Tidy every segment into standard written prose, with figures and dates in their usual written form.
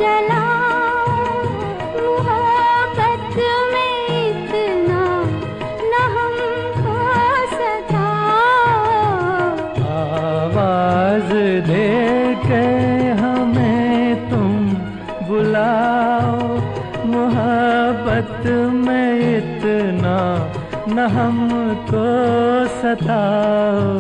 मोहब्बत में इतना न हमको सताओ।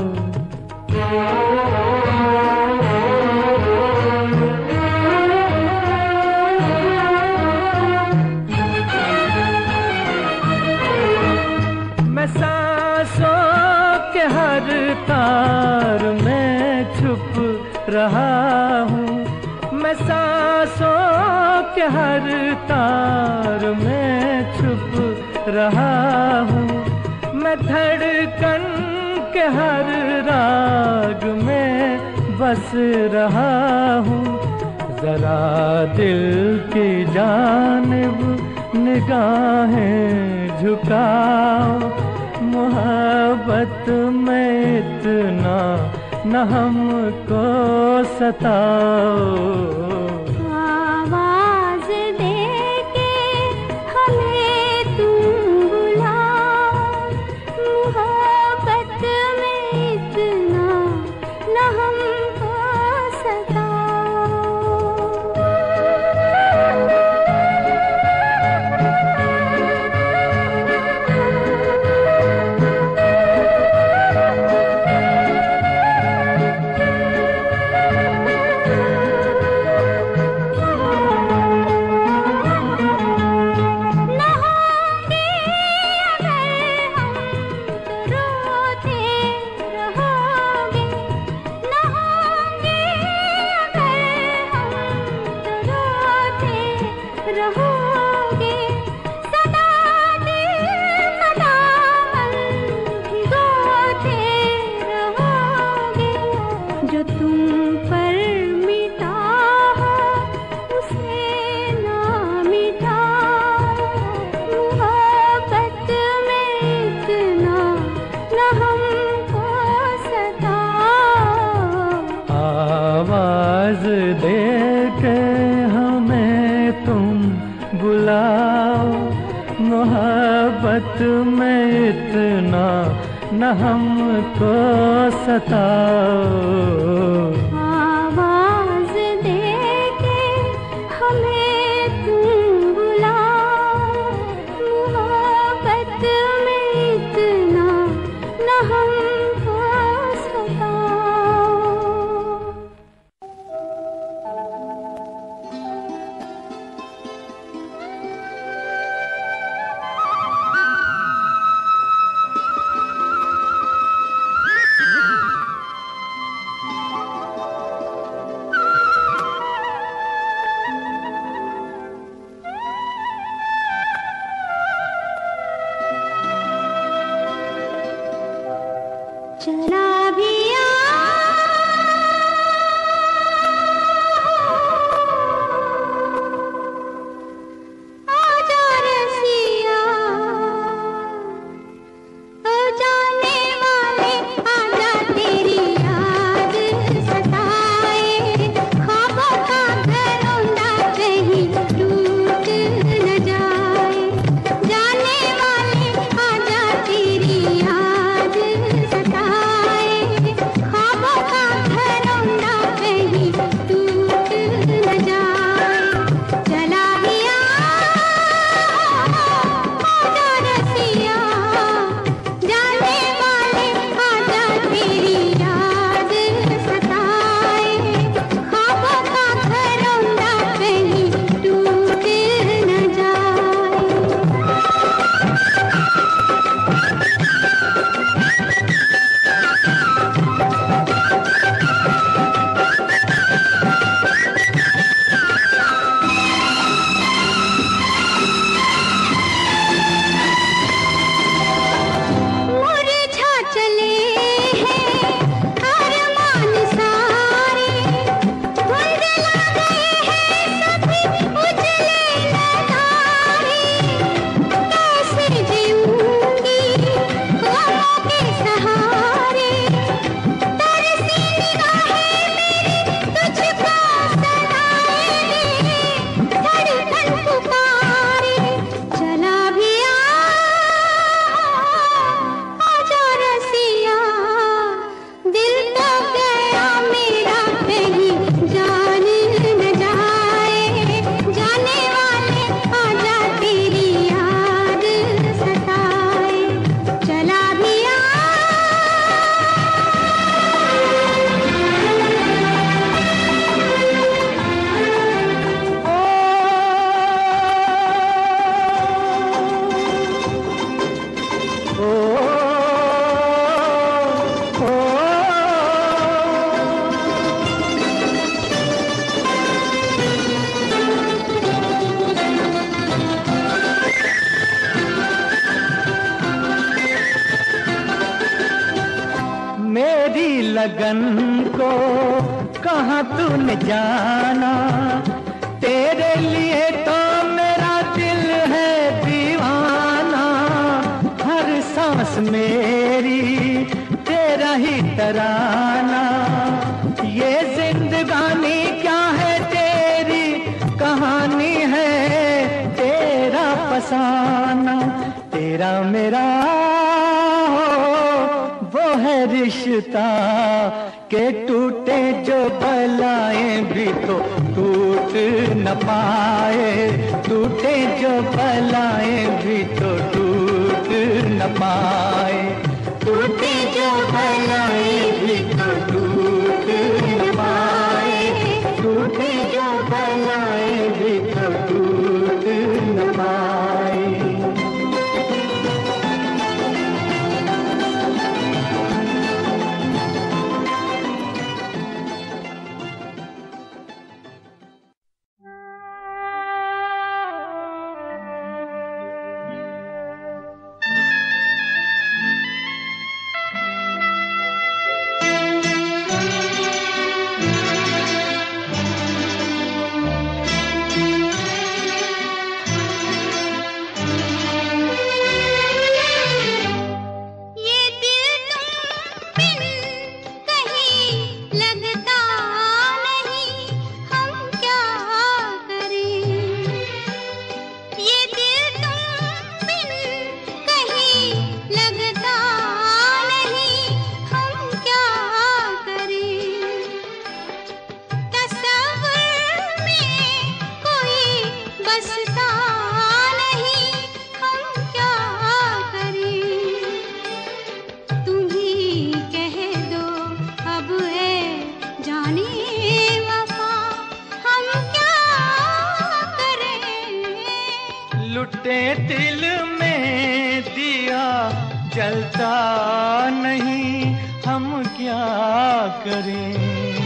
मैं सांसों के हर तार में छुप रहा हूँ, मैं सांसों के हर तार में छुप रहा हूँ, मैं धड़कन के हर राग में बस रहा हूँ। जरा दिल की जानिब निगाहें झुकाओ, मोहब्बत में इतना न हमको सताओ। आवाज़ दे के हमें तुम बुलाओ, मोहब्बत में इतना न हमको सताओ। लगन को कहाँ तूने जाना, तेरे लिए तो मेरा दिल है दीवाना। हर सांस मेरी तेरा ही तराना, ये जिंदगानी क्या है तेरी कहानी है तेरा फसाना। तेरा मेरा वो है रिश्ता के टूटे जो बलाएं भी तो टूट न पाए, टूटे जो बलाएं भी तो टूट न पाए, टूटे जो बलाएं भी तो टूट न पाए, टूटे जो बलाएं भी तो टूट न पाए। लुटे दिल में दिया जलता नहीं, हम क्या करें।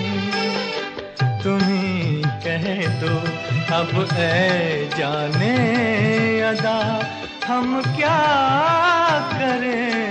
तुम्ही कह दो अब ऐ जाने अदा, हम क्या करें।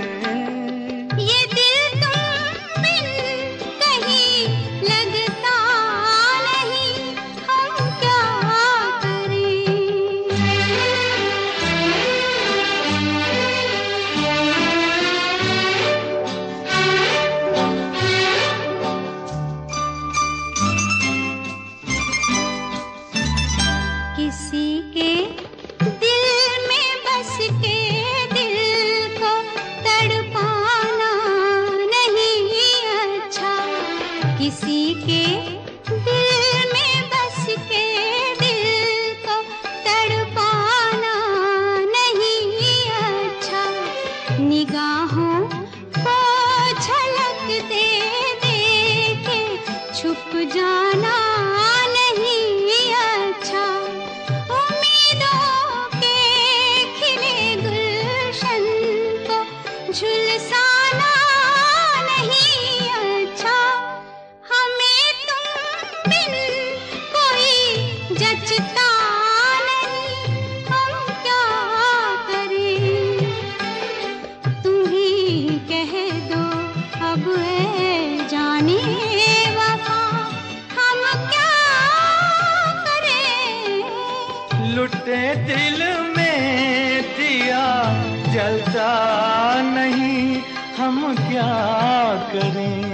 लुटे दिल में दिया जलता नहीं, हम क्या करें।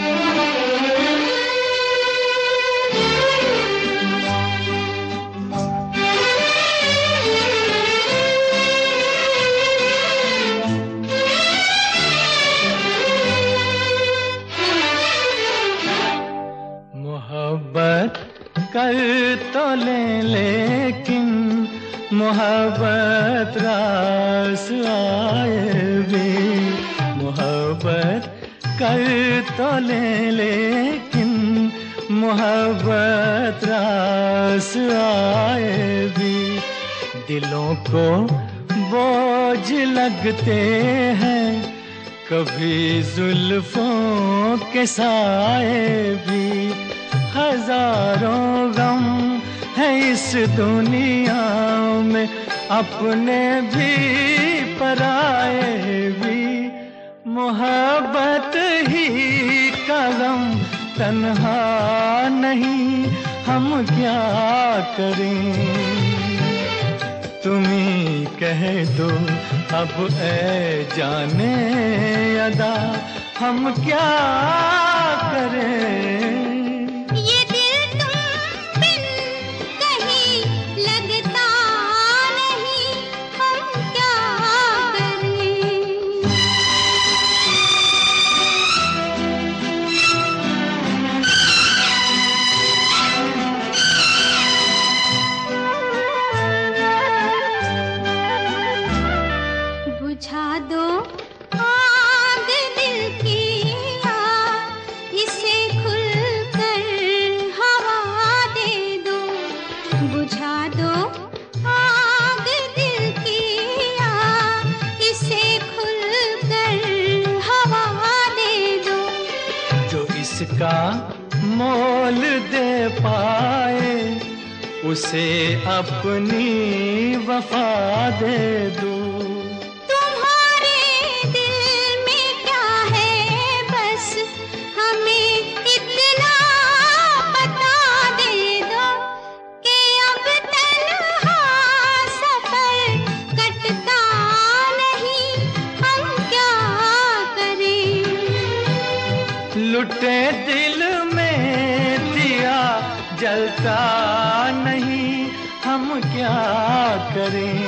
मोहब्बत कर तो ले लेकिन मोहब्बत रास आए भी, मोहब्बत कर तो ले लेकिन मोहब्बत रास आए भी। दिलों को बोझ लगते हैं कभी जुल्फों के साए भी, हजारों गम है इस दुनिया में अपने भी पराए भी। मोहब्बत ही का गम तन्हा नहीं, हम क्या करें। तुम्ही कह दो अब ऐ जाने अदा, हम क्या करें। बुझा दो आग दिल की आग, इसे खुलकर हवा दे दो। बुझा दो आग दिल की आग, इसे खुलकर हवा दे दो। जो इसका मोल दे पाए, उसे अपनी वफा दे दो। लुटे दिल में दिया जलता नहीं, हम क्या करें।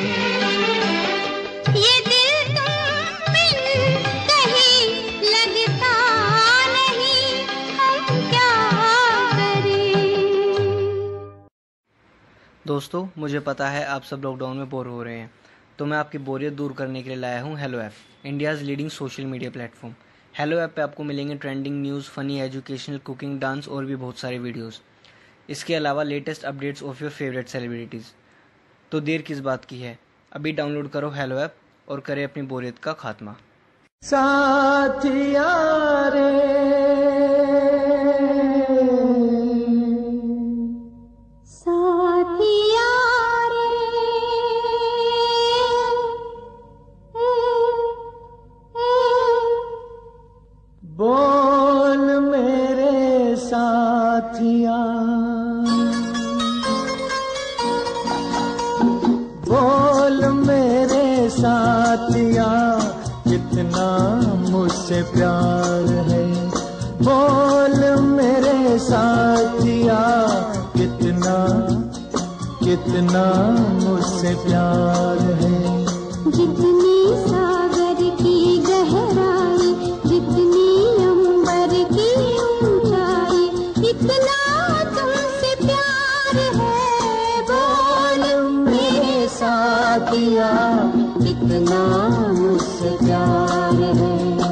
ये दिल तुम बिन कहीं लगता नहीं, हम क्या करें। दोस्तों, मुझे पता है आप सब लॉकडाउन में बोर हो रहे हैं, तो मैं आपकी बोरियत दूर करने के लिए लाया हूँ Helo app, India's leading social media platform. Helo app पे आपको मिलेंगे trending news, funny, educational, cooking, dance और भी बहुत सारे वीडियोस। इसके अलावा latest updates of your favourite celebrities. तो देर किस बात की है, अभी डाउनलोड करो हेलो ऐप और करें अपनी बोरियत का खात्मा। साथिया रे साथिया बोल मेरे साथिया, बोल मेरे साथिया, कितना मुझसे प्यार है। बोल मेरे साथिया, कितना कितना मुझसे प्यार है। जितनी सागर की गहराई, जितनी अंबर की ऊंचाई, इतना तुमसे प्यार है। बोल मेरे साथिया, कितना मुझसे प्यार है।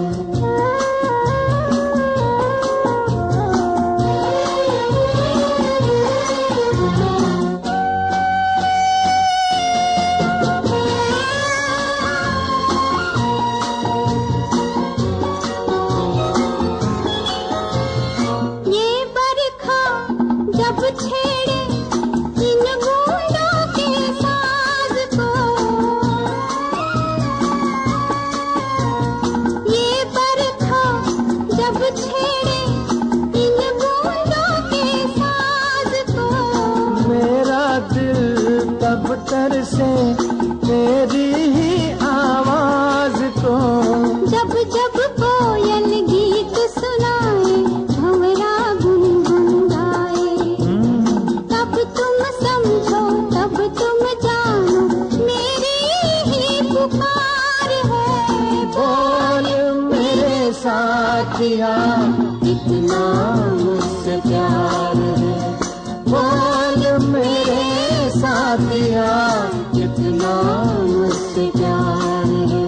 से तेरी ही आवाज को, जब जब कोयल गीत सुनाए, भंवरा गुनगुन गाए, तब तुम समझो, तब तुम जानो, मेरी ही पुकार है। बोल मेरे साथिया, कितना मुझसे प्यार है। बोल मेरे साथिया, कितना मुझसे प्यार है।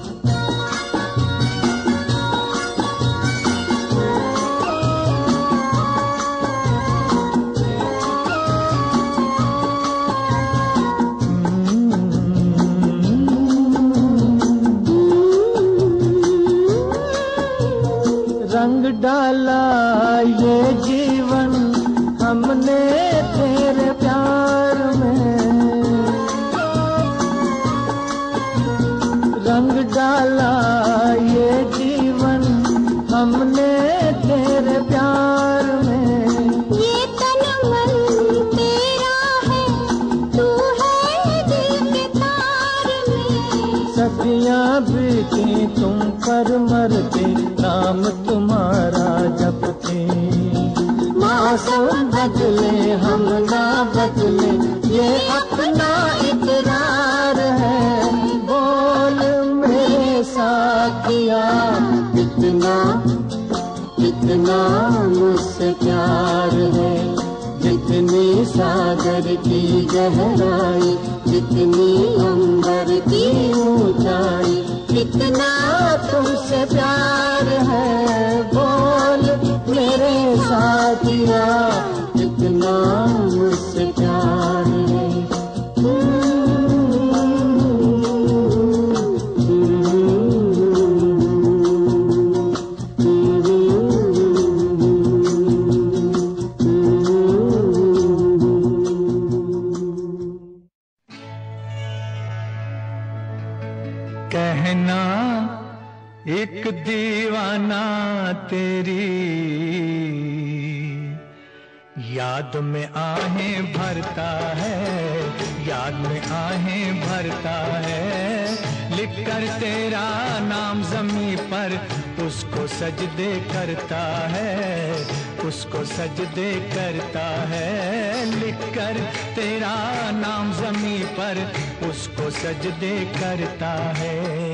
रंग डाला ये जीवन हमने तेरे प्यार में, रंग डाला ये जीवन के तुम पर मरते, नाम तुम्हारा जपते। मौसम बदले हम ना बदले, ये अपना इकरार है। बोल मेरे साथिया, कितना कितना मुझसे प्यार है। जितनी सागर की गहराई, जितनी अंबर की ऊंचाई, कितना तुमसे प्यार है। बोल मेरे साथिया, कितना मुझसे प्यार है। कहना एक दीवाना तेरी याद में आहें भरता है, याद में आहें भरता है। लिख कर तेरा नाम ज़मीं पर उसको सजदे करता है, उसको सजदे करता है। लिख कर तेरा नाम ज़मीं पर उसको सजदे करता है।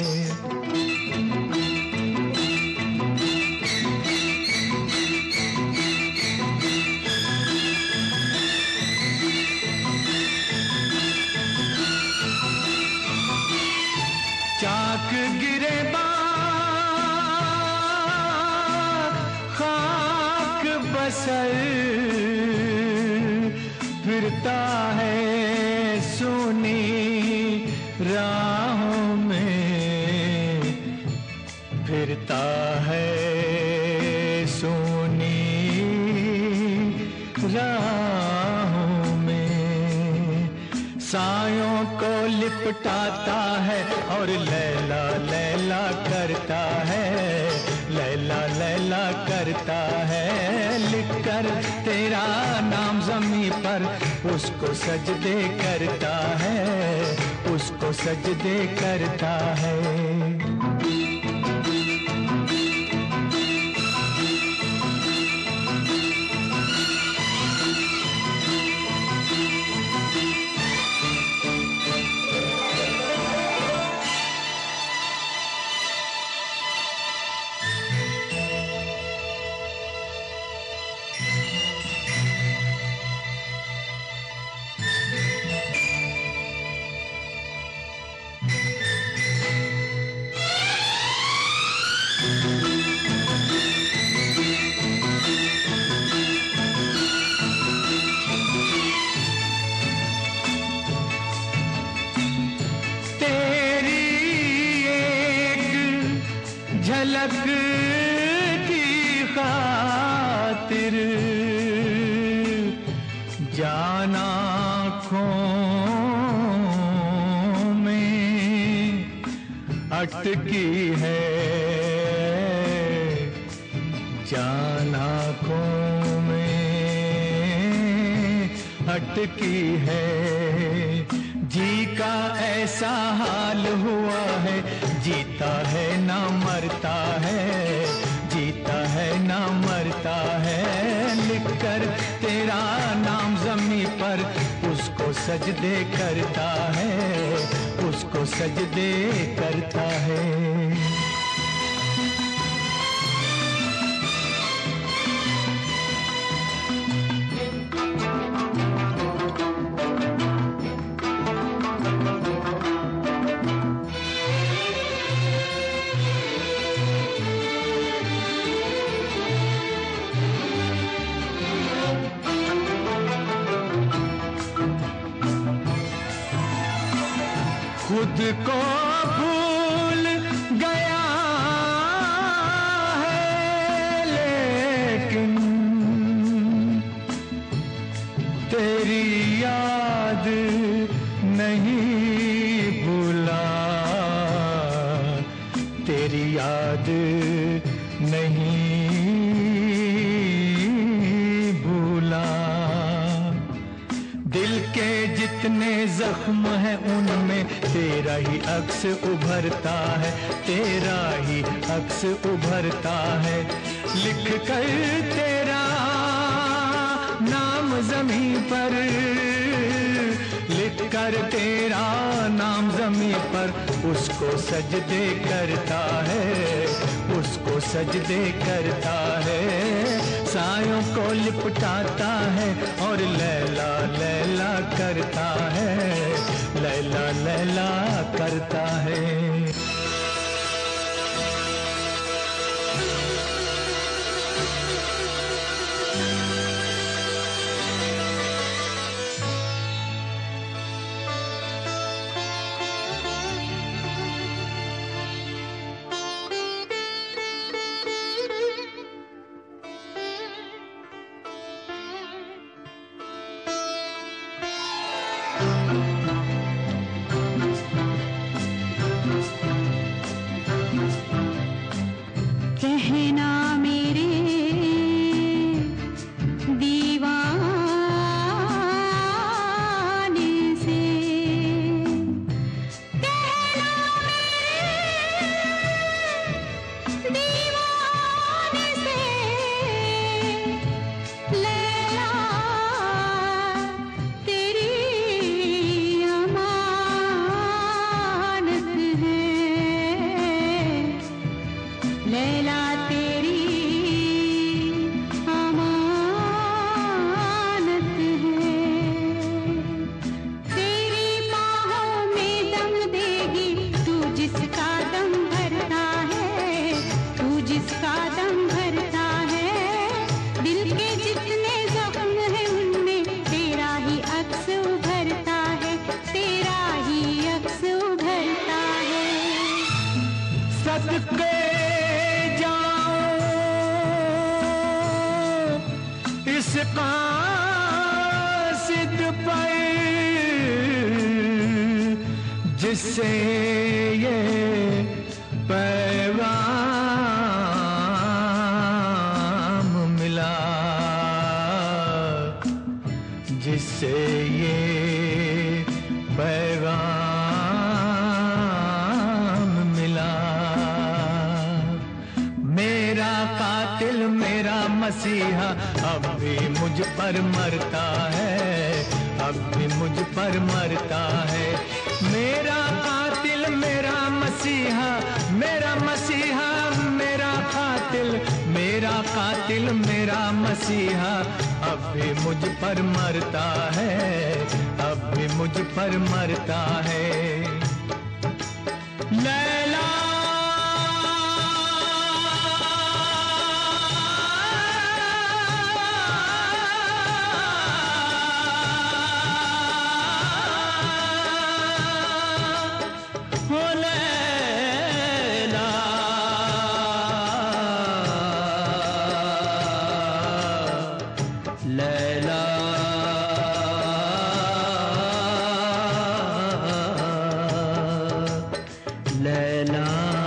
चाक गिरे खाक बसर फिरता है सोनी राहों में, फिरता है सोनी राहों में। सायों को लिपटाता है और लैला लैला करता है, लैला लैला करता है। लिख कर तेरा नाम ज़मीं पर उसको सजदे करता है, उसको सजदे करता है। झलक की खातिर जान आँखों में अटकी है, जान आँखों में अटकी है। जी का ऐसा हाल हुआ है, जीता है ना मरता है, जीता है ना मरता है। लिख कर तेरा नाम ज़मीं पर उसको सजदे करता है, उसको सजदे करता है। खुद को भूल गया है लेकिन तेरी याद नहीं भूला, तेरी याद नहीं भूला। दिल के जितने जख्म हैं उनमें तेरा ही अक्स उभरता है, तेरा ही अक्स उभरता है। लिख कर तेरा नाम ज़मीं पर, लिख कर तेरा नाम ज़मीं पर, उसको सजदे करता है, उसको सजदे करता है। सायों को लिपटाता है और लैला लैला करता है, लैला लैला करता है। कहना मेरे दीवाने से, कहना मेरे दीवाने से, लैला तेरी अमानत है, लैला तेरी अमानत है। तेरी बाहों में दम देगी तू जिसका दम भरता है, तू जिसका दम भरता है। दिल के जितने जख्म हैं उनमें तेरा ही अक्स उभरता है, तेरा ही अक्स उभरता है। सदके इस कासिद पर जिससे ये पैगाम मिला, जिससे ये पैगाम मिला। मेरा कातिल मेरा मसीहा अब भी मुझ पर मरता है, अब भी मुझ पर मरता है। मेरा कातिल मेरा मसीहा, मेरा मसीहा मेरा कातिल, मेरा कातिल मेरा मसीहा अब भी मुझ पर मरता है, अब भी मुझ पर मरता है। लैला लैला लैला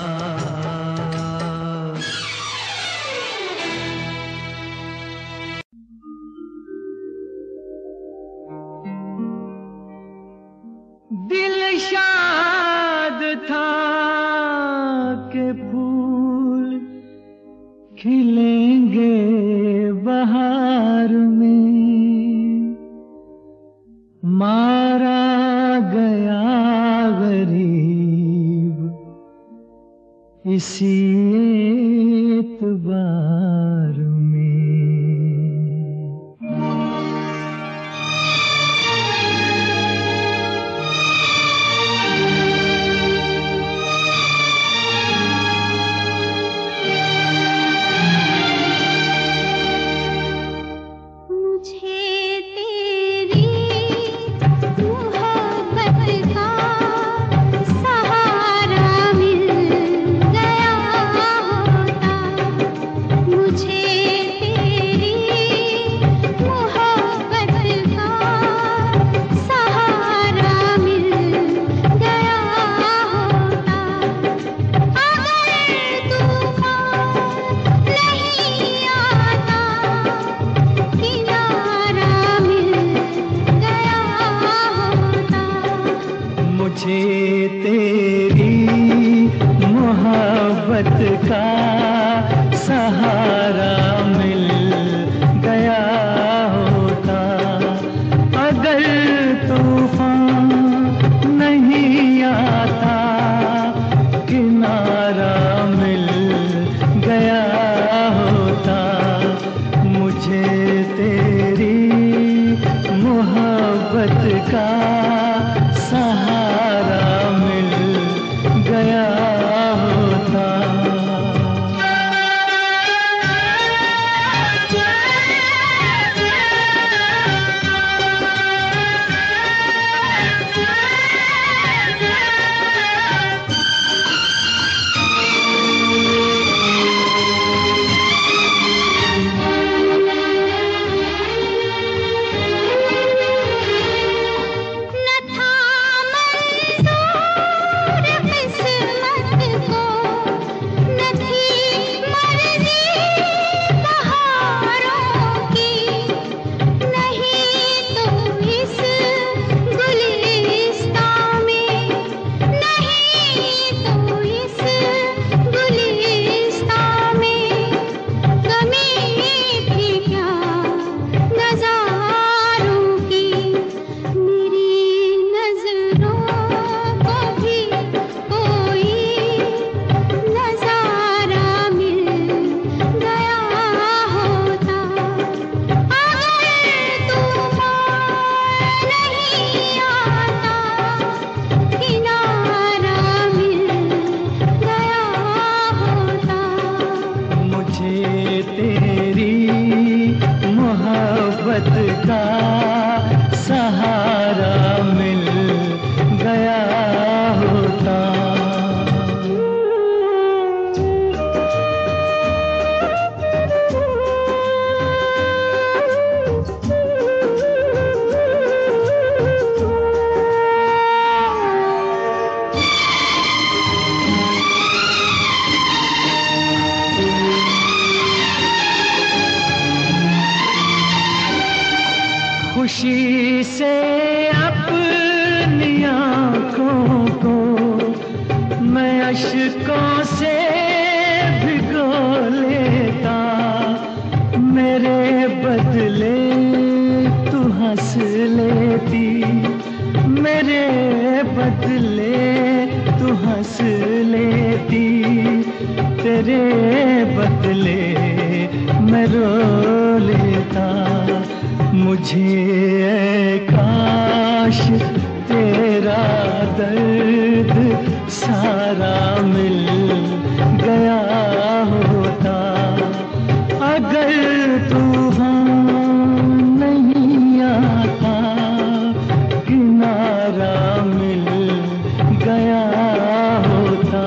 दिल शाद था के फूल खिलेंगे बहार में, मारा गया गरीब इसी एतबार में। सहारा मिल गया हो, तूफान नहीं आता, किनारा मिल गया होता, मुझे तेरी मोहब्बत का सहारा मिल गया होता। का सहारा मिल गया होता। खुशी से अपनी आँखों को मैं अश्कों से भिगो लेता, मेरे बदले तू हंस लेती, मेरे बदले तू हंस लेती, तेरे बदले मैं रो लेता। मुझे काश तेरा दर्द सारा मिल गया होता, अगर तूफान नहीं आता, किनारा मिल गया होता।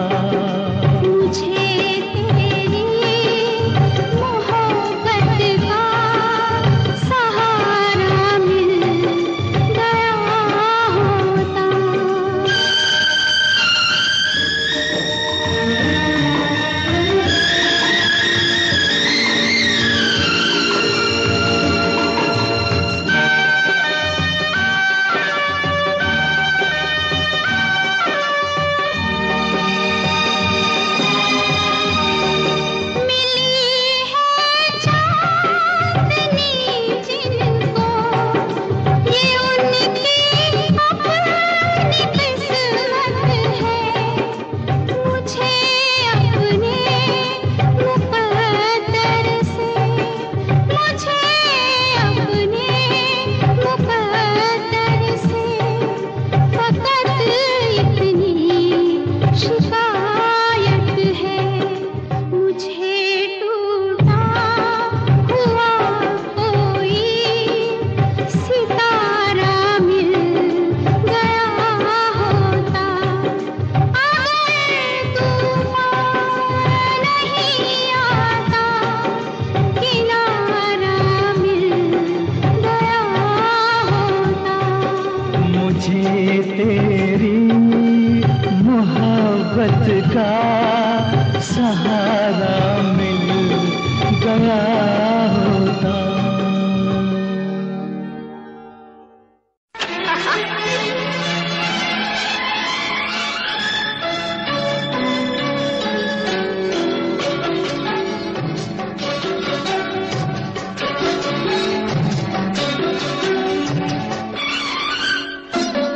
मुझे तेरी मोहब्बत का सहारा मिल गया होता।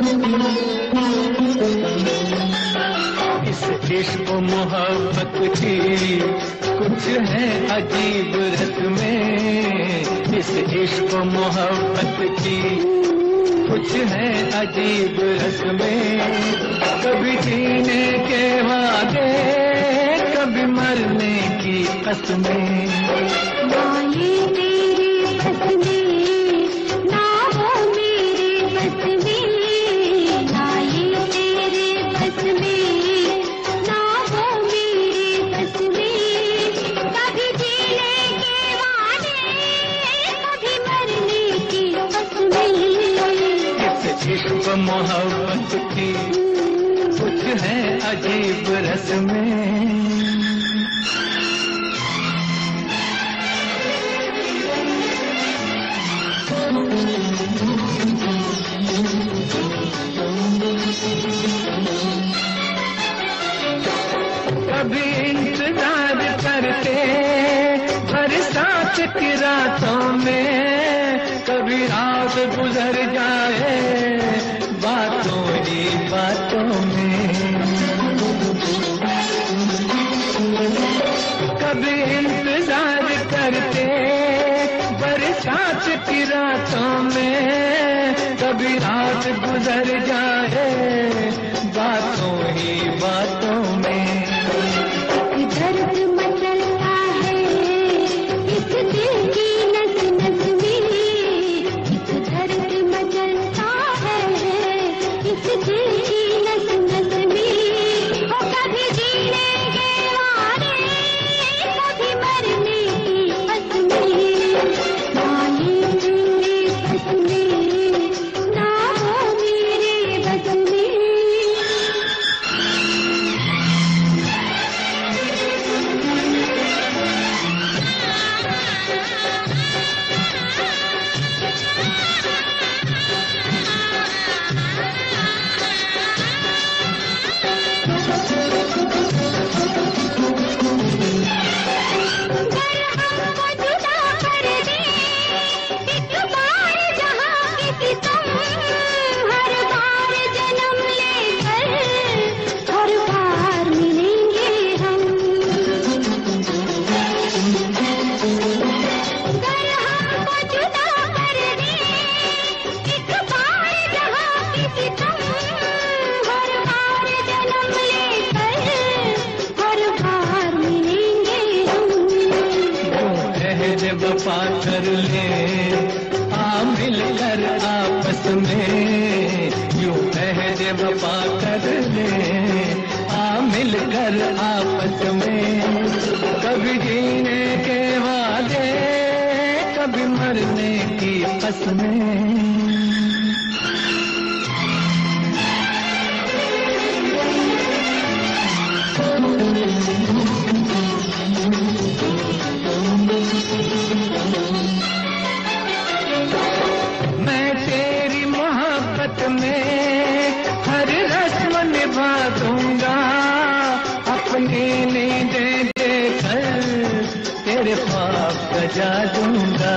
इस इश्क मोहब्बत की कुछ है अजीब रस्में, इस इश्क मोहब्बत की कुछ है अजीब रस्में। कभी जीने के वादे, कभी मरने की कसमें। ना ये तेरे बस में, ना वो मेरे बस में, ना ये तेरे बस में, ना वो मेरे बस में। कभी जीने के वादे, कभी मरने की कसमें। इस इश्क मोहब्बत की कुछ है अजीब रस्में। कभी इंतजार करते बरसात की रातों में, कभी रात गुजर जाए बातों ही बातों में। कभी इंतजार करते बरसात की रातों में, कभी रात गुजर जाए बातों ही बातों में। दर्द मचलता है इस दिल की नस नस में, इस दर्द मचलता है इस दिल की नस नस में। ओ कभी जीने के वादे, कभी मरने की कसमें। ना ये तेरे बस में, ना वो मेरे बस में। वफा कर ले आ मिल कर आपस में, यूं अहद वफा कर ले आ मिल कर आपस में। कभी जीने के वादे, कभी मरने की कसमें। मैं तेरी मोहब्बत में हर रस्म निभा दूंगा, अपनी नींदें देकर तेरे ख्वाब सजा दूंगा।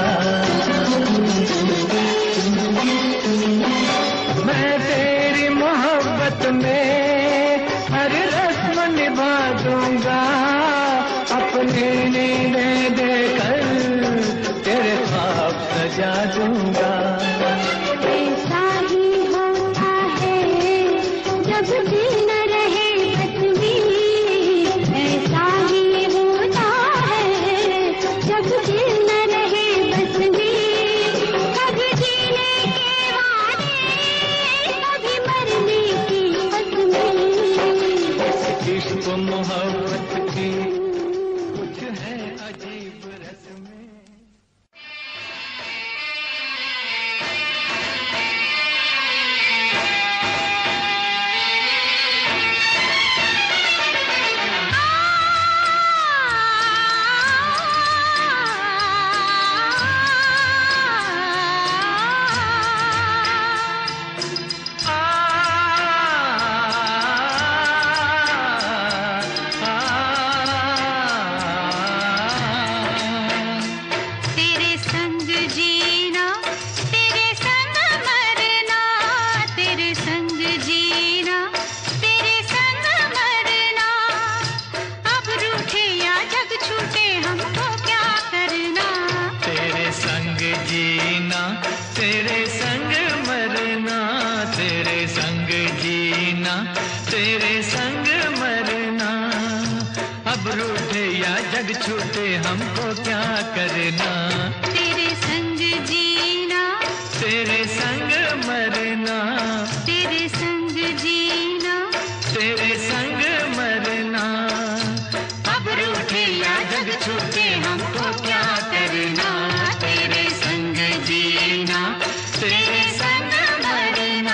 मैं तेरी मोहब्बत में हर रस्म निभा दूंगा, अपनी नींदें देकर तेरे ख्वाब सजा दूंगा। ऐसा ही होता है जब दिल न रहे बस में, ऐसा ही होता है जब दिल न रहे बस में। कभी जीने के वादे, कभी मरने की कसमें। इश्क मोहब्बत की कुछ है अजीब रस्में। तेरे संग मरना। अब रूठे या जग छूटे हमको क्या करना, तेरे संग जीना, तेरे संग मरना, तेरे संग जीना, तेरे संग मरना। अब रूठे या जग छूटे हमको क्या करना, तेरे संग जीना, तेरे संग मरना।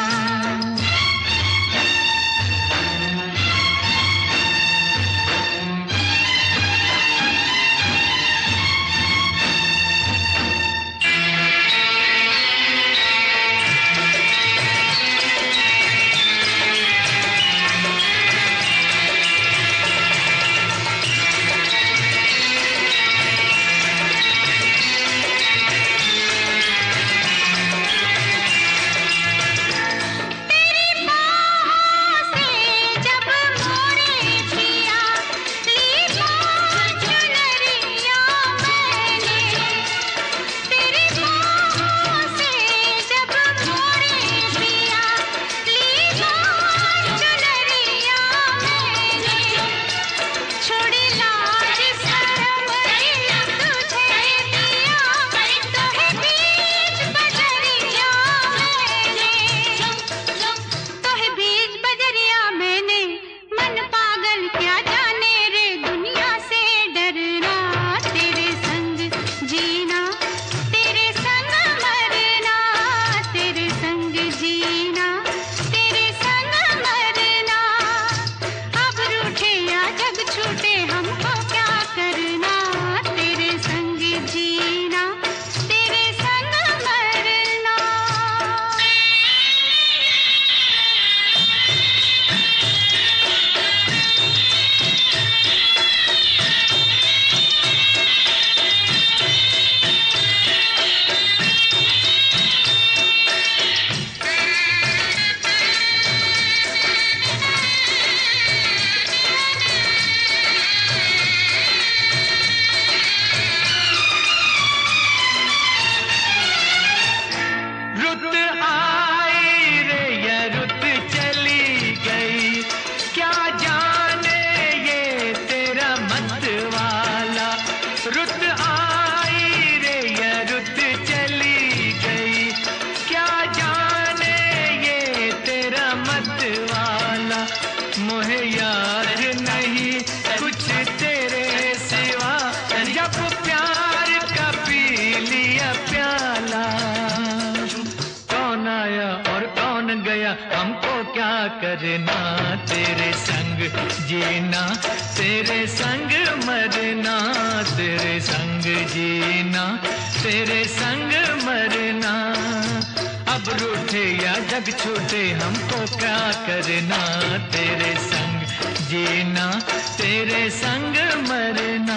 करना, तेरे संग जीना, तेरे संग मरना, तेरे संग जीना, तेरे संग मरना। अब रूठे या जग छूटे हमको क्या करना, तेरे संग जीना, तेरे संग मरना।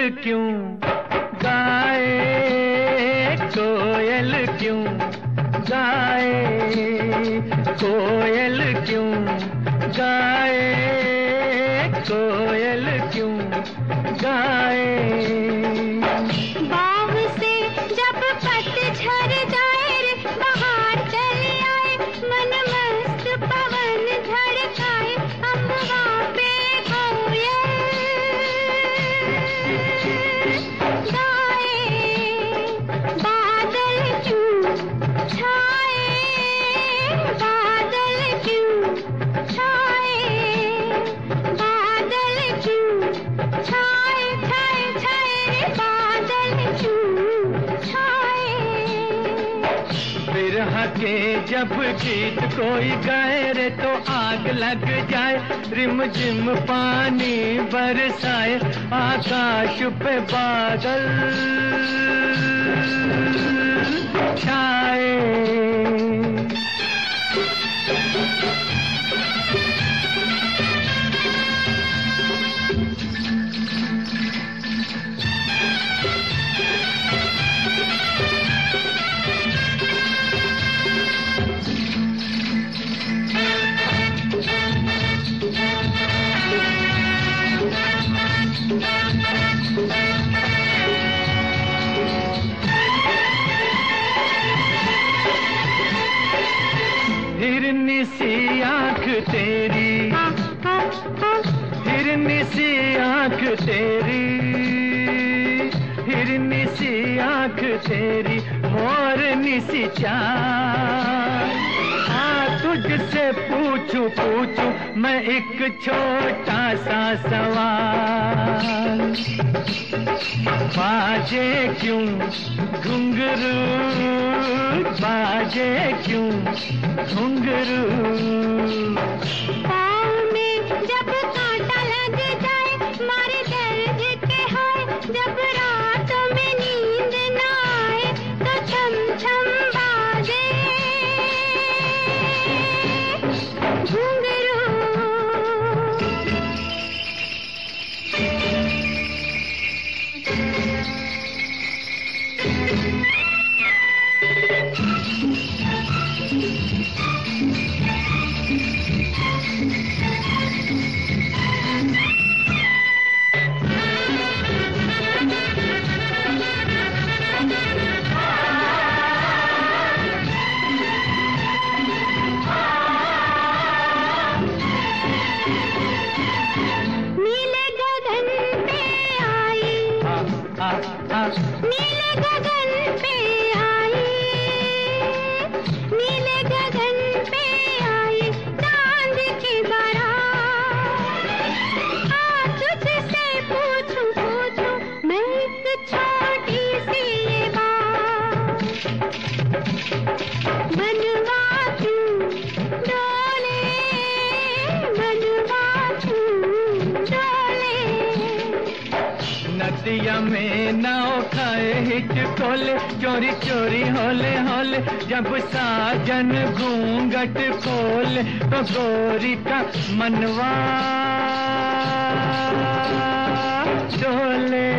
क्यों गाए, कोयल क्यों गाए, कोयल क्यों गाए, कोयल क्यों गाए। बाग से जब पतझड़ जाए रे बाहर चले आए, मन मस्त पवन धड़काए, अम्बा पे कोयल गाए। बादल क्यों छाए, बादल क्यों छाए, बादल क्यों छाए, छाए छाए रे बादल क्यों छाए। बिरह के जब गीत कोई गाए रे तो आग लग जाए, रिमझिम पानी बरसाए, आकाश पे बादल छाए। हिरनी सी आंख तेरी, हिरनी सी आंख तेरी, हिरनी सी आंख तेरी, मोरनी सी चाल। हाँ तुझसे पूछूं पूछूं मैं एक छोटा सा सवाल, बाजे क्यों घुंघरू, बाजे क्यों घुंघरू। पाँव में जब कांटा लग जाए, मारे दर्द के हाय, जब रात में नींद न आए, तो छम छम बाजे घुंघरू। नीले गगन पे आई, नीले गगन पे आई, नीले गगन पे आई, चांद की बारात। तुझसे पूछूं पूछूं मैं एक छोटी सी ये बात, मनवा क्यों डोले, मनवा क्यों डोले। नदिया में नाव खाए हिचकोले, चोरी चोरी होले होले, जब साजन घूंघट खोले, तो गोरी का मनवा डोले।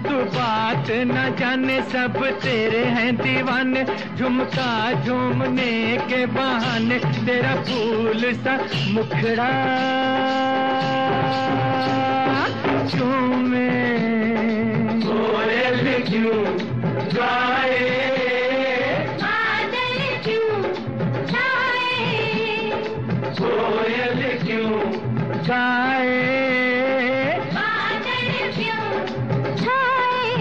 तू बात न जाने सब तेरे हैं दीवाने, झुमका झूमने के बहाने तेरा फूल सा मुखड़ा झूमे। कोयल क्यों गाए, बादल क्यों छाए, कोयल क्यों गाए, बादल क्यों छाए।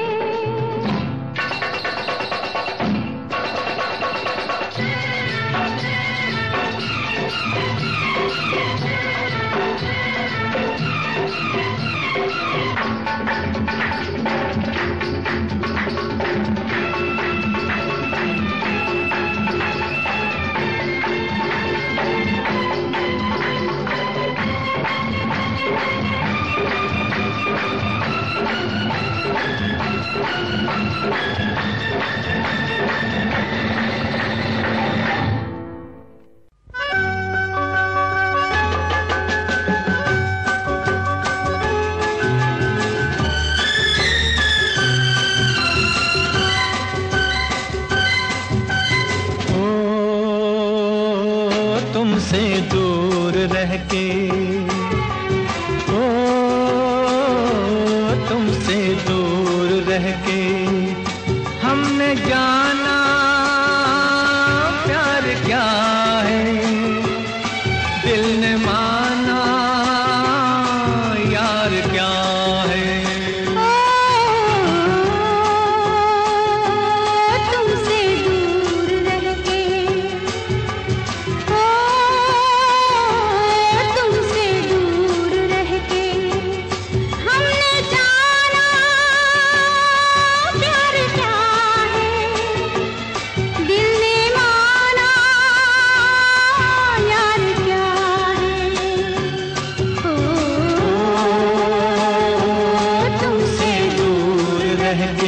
तुमसे दूर रह के, ओ तुमसे दूर रह के हमने जाना प्यार क्या है, दिल ने माना यार क्या है। तुमसे दूर रह के, तुमसे दूर रह के हमने जाना प्यार क्या है, दिल ने माना यार क्या है। तुमसे दूर रह के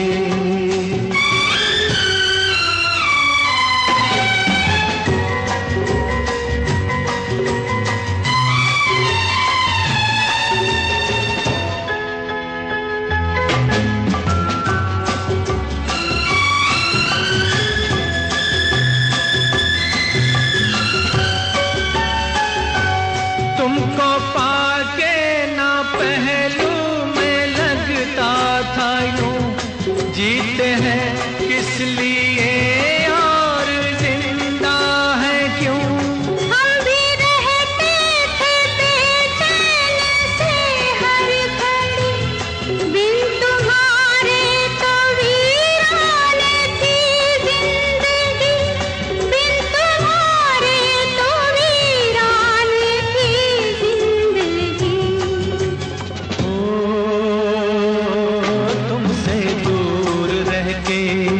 तुमको पाके ना पहलू में लगता था यूं, जीते हैं किस लिए और जिंदा है क्यों। हम भी रहते थे बेचैन से हर घड़ी, बिन तुम्हारे तो वीरान थी जिंदगी, बिन तुम्हारे तो वीरान थी जिंदगी। तुमसे दूर रह के,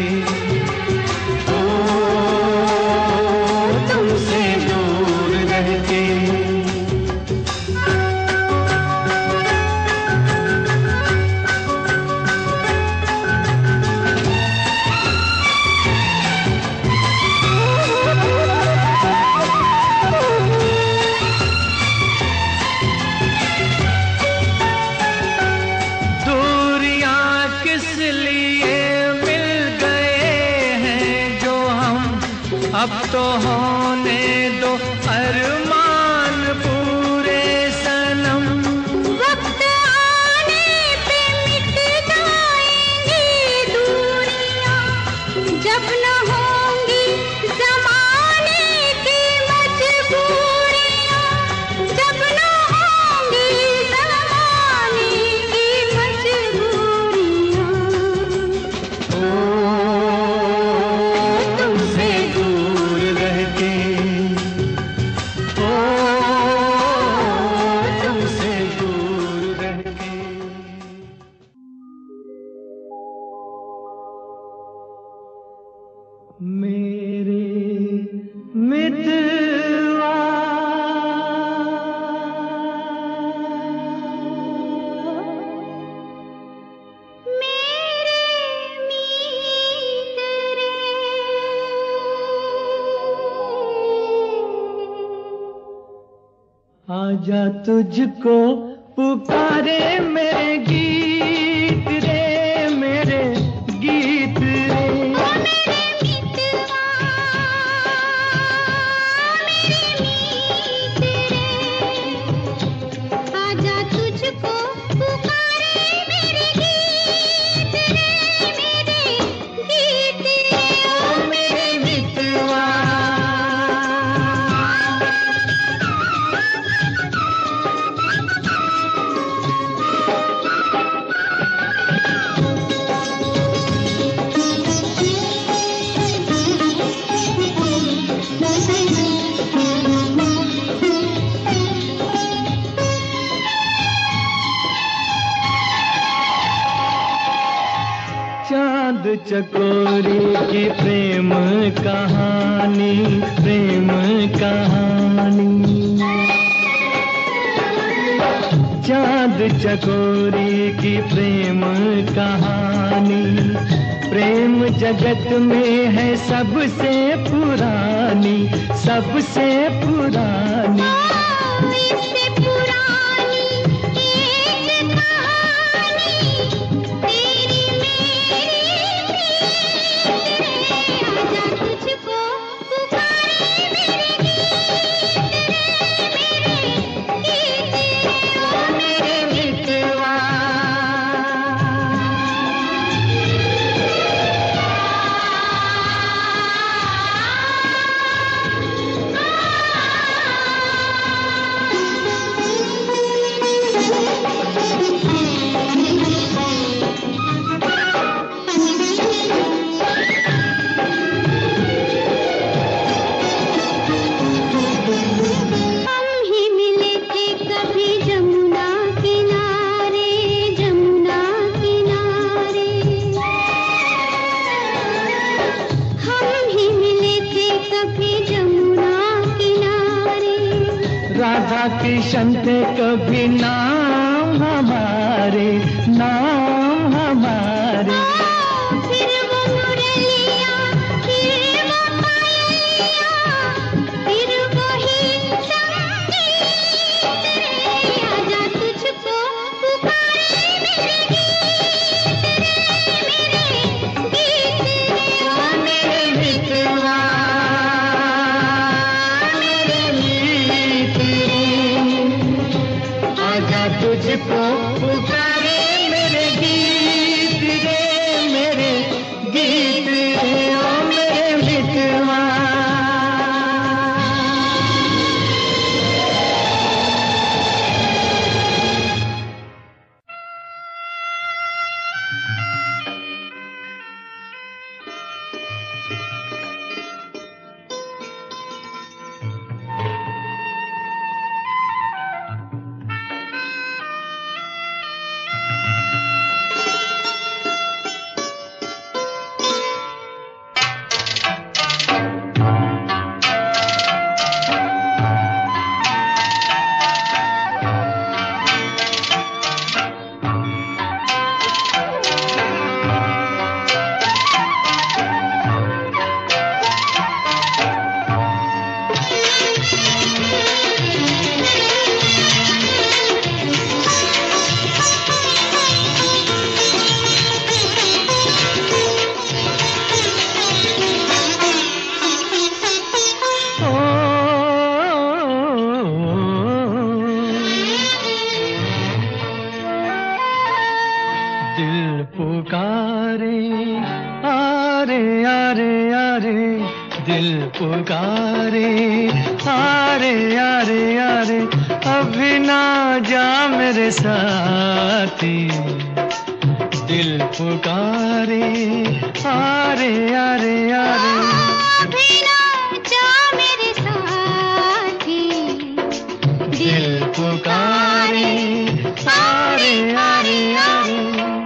तुमसे दूर रह के दूरियां किस लिए मिल गए हैं जो हम, अब तो होने दो अरमान पूरे सनम। वक्त आने पे मिट जाएंगी दूरियां, जब न होंगी जमाने की मजबूरियां, जब न होंगी जमाने की मजबूरियां। तुमसे दूर रह के, तुमसे दूर रह के मेरे मितवा मेरे मीत रे, आजा तुझको पुकारे मेरे गीत रे। चकोरी की प्रेम कहानी, प्रेम कहानी। चांद चकोरी की प्रेम कहानी, प्रेम जगत में है सबसे पुरानी, सबसे पुरानी। इससे पुरानी एक कहानी तेरी मेरी आजा तुझको पुकारे मेरे गीत ओ मेरे मितवा। राधा किशन थे कभी नाम हमारे, नाम हमारे। फिर वो मुरलिया, फिर वो पायलिया, फिर वही संगीत रे। आजा तुझको पुकारे मेरे गीत रे ओ मेरे मितवा। तुझको पुकारे मेरे गीत रे, मेरे गीत रे ओ मेरे मितवा। दिल पुकारे आरे आरे आरे, अभी ना जा मेरे साथी। दिल पुकारे आरे आरे आरे, अभी ना जा मेरे साथी। दिल पुकारे आरे आरे आरे।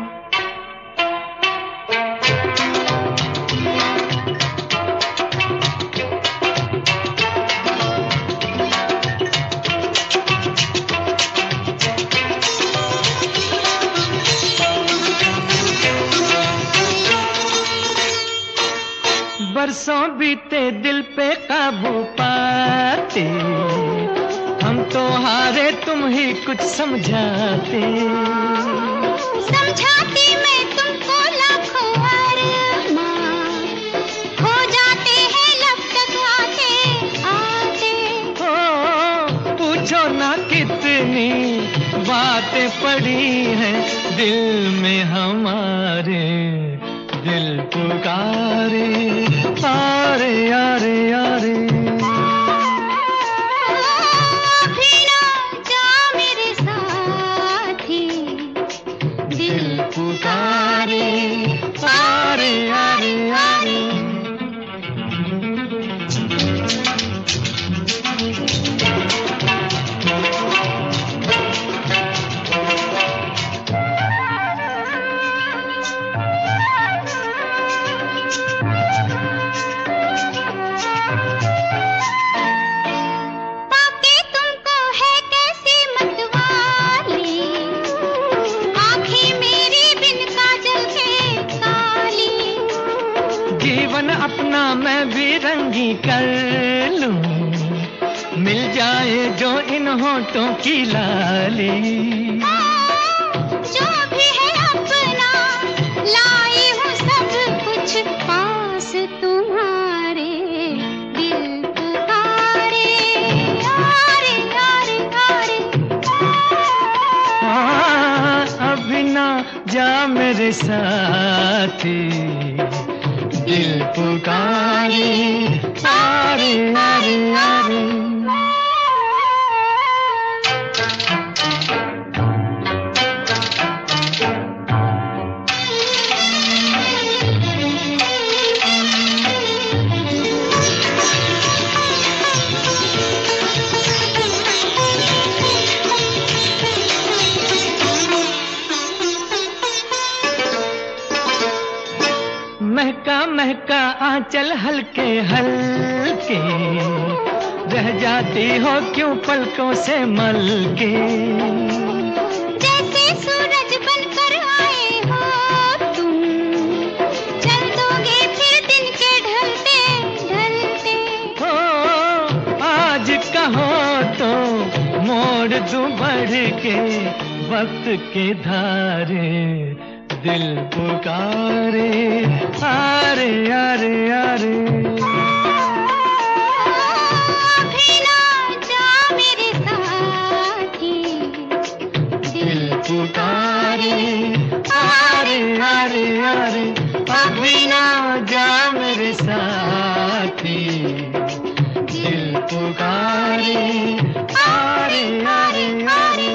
बरसों बीते दिल पे काबू पाते, हम तो हारे तुम ही कुछ समझाते। समझाती मैं तुमको लाखों अरमान, हो जाते हैं लब तक आते आते। हो पूछो ना कितनी बातें पड़ी हैं दिल में हमारे। दिल पुकारे आरे आरे आरे, अभी ना जा मेरे साथी। दिल पुकारे आरे आरे आरे। जाए जो इन होठों की लाली। जो भी है अपना लाई हूँ सब कुछ पास तुम्हारे, दिल पुकारे यारे यारे यारे। अभी ना जा मेरे साथी, दिल पुकारे यारे यारे यारे। महका महका आंचल हल्के हल्के, रह जाती हो क्यों पलकों से मलके। जैसे सूरज बनकर आए हो तुम, चल दोगे फिर दिन के ढलते ढलते। हो आज कहो तो मोड़ दूं बढ़ के वक्त के धारे, दिल पुकारे आरे आरे आरे। अभी ना जा मेरे साथी, दिल पुकारे आरे आरे आरे। अभी ना जा मेरे साथी, दिल पुकारे आरे आरे आरे।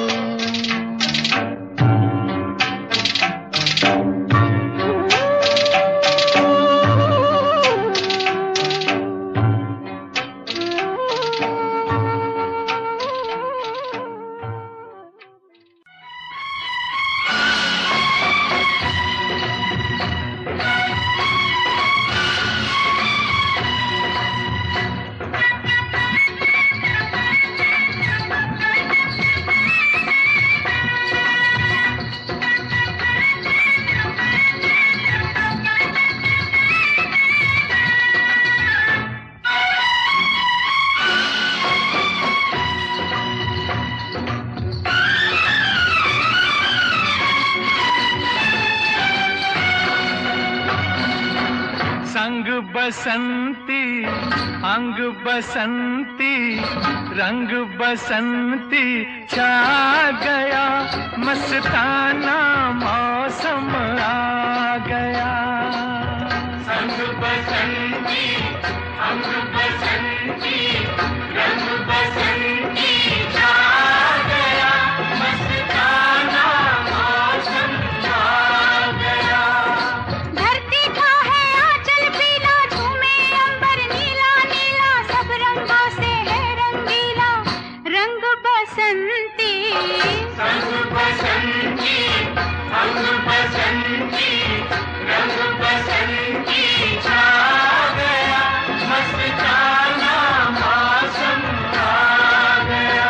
संग बसंती अंग बसंती, रंग बसंती छा गया, मस्ताना मौसम आ गया। संग बसंती अंग बसंती, रंग बसंती छा गया, मस्ताना मौसम आ गया। धरती का है आंचल पीला, झूमे अंबर नीला नीला, सब रंगों से है रंगीला रंग बसंती। संग बसंती अंग बसंती, रंग बसंती छा गया, मस्ताना मौसम आ गया।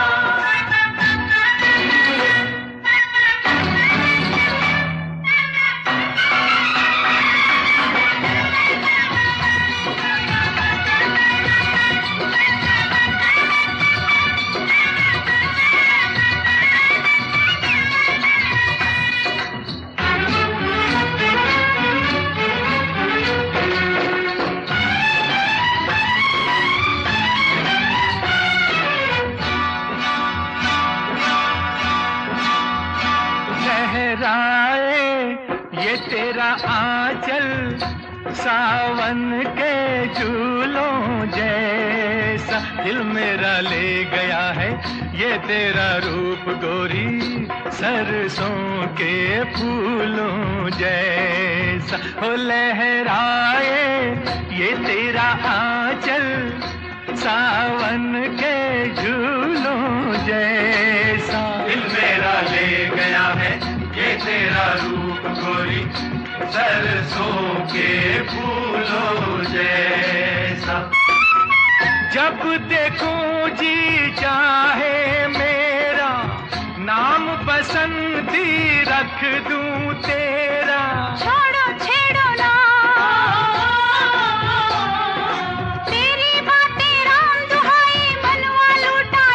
लहराए ये तेरा आंचल, सावन के झूलों जैसा, दिल मेरा ले गया है ये तेरा रूप गोरी, सरसों के फूलों जैसा। हो लहराए ये तेरा आंचल, सावन के झूलों जैसा, दिल मेरा ले गया है ये तेरा रूप गोरी, सरसों के फूलों जैसा। जब देखूं जी चाहे मेरा, नाम बसंती रख दूं तेरा। छोड़ो छेड़ो ना तेरी बातें, राम दुहाई मनवा लूटा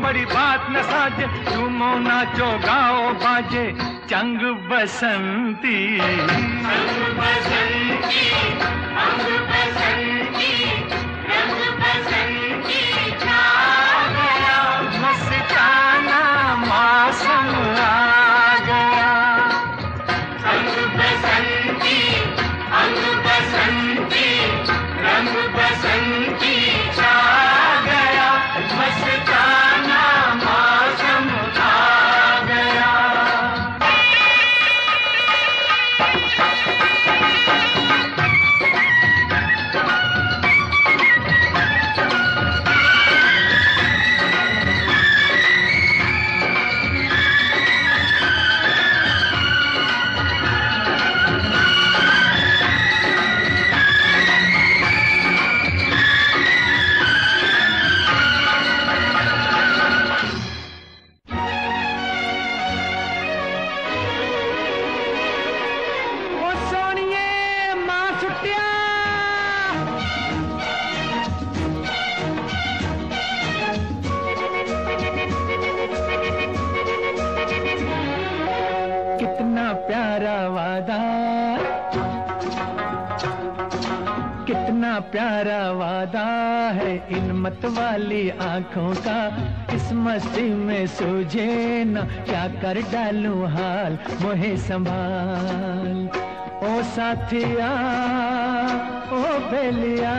बड़ी बात न साजे, झूमो नाचो गाओ बाजे चंग बसंती। रंग बसंती, अंग बसंती, रंग बसंती छा गया, मस्ताना मौसम आ गया। रंग बसंती, अंग बसंती, रंग बसंती छा गया, मस्ताना मौसम आ गया। ओ सोनिए मां छुट्टिया, कितना प्यारा वादा, कितना प्यारा वादा है इन मत वाली आंखों का। इस मस्ती में सूझे न क्या कर डालूं हाल, मोहे संभाल ओ साथिया ओ बेलिया।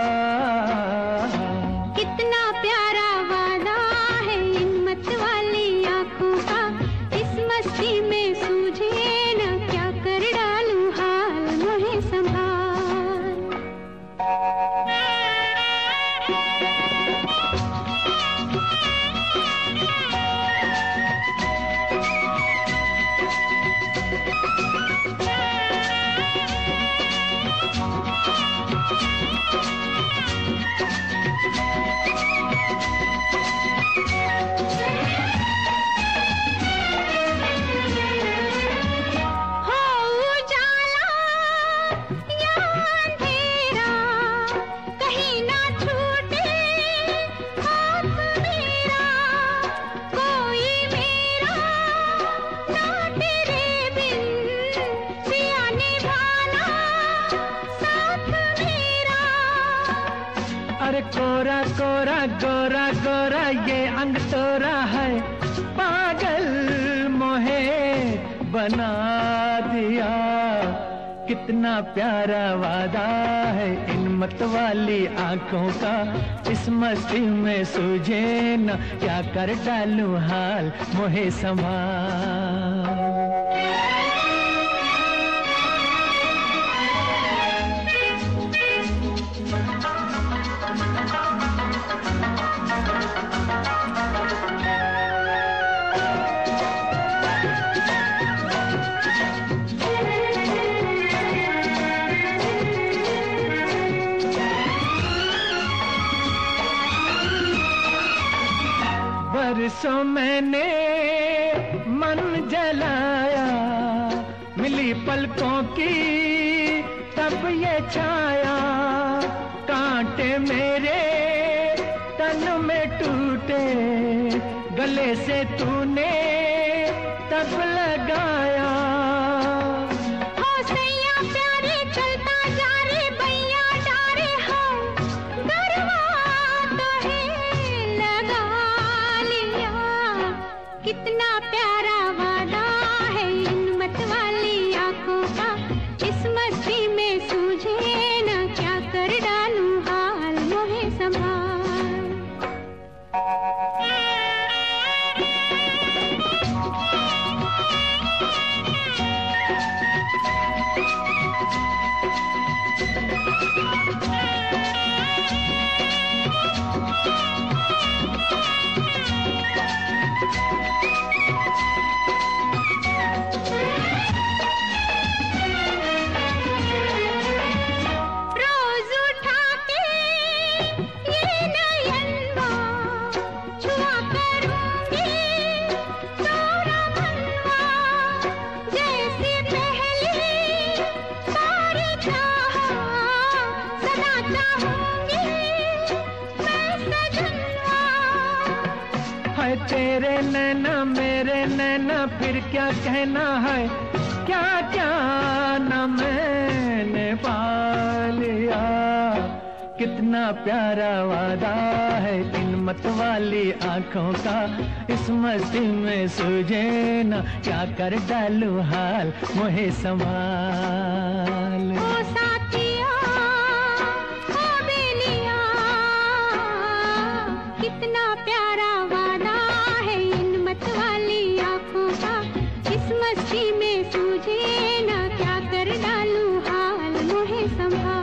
कितना प्यारा वादा है इन मत वाली आंखों का, इस मस्ती में सूझे न क्या कर डालूं हाल, मोहे संभाल। हो उजाला या अंधेरा, कहीं ना छूटे हाथ मेरा, कोई मेरा ना तेरे बिन पिया निभाना साथ मेरा। अरे कोरा कोरा गोरा गोरा ये अंग तोरा है, पागल मोहे बना दिया। कितना प्यारा वादा है इन मत वाली आंखों का, इस मस्ती में सूझे न क्या कर डालूं हाल, मोहे संभाल। बरसों मैंने मन जलाया, मिली पलकों की तब ये छाया। कांटे मेरे तन में टूटे, गले से तूने तब लगाया। हो सैया प्यारे चलता जा रे भैया डारे हो, गरबा तो है लगा लिया। कितना प्यारा वादा है इन मत वाली आंखों का, इस मस्ती में सूझे न क्या कर डालूं हाल, मोहे संभाल। तेरे नैना मेरे नैना फिर क्या कहना है, क्या क्या न मैंने पा लिया। कितना प्यारा वादा है इन मतवाली आंखों का, इस मस्ती में सूझे ना क्या कर डालू हाल मोहे संभाल। ओ साथिया ओ बेलिया, कितना प्यारा वादा है इन मतवाली आंखों का, इस मस्ती में सूझे ना क्या कर डालू हाल मोहे संभाल।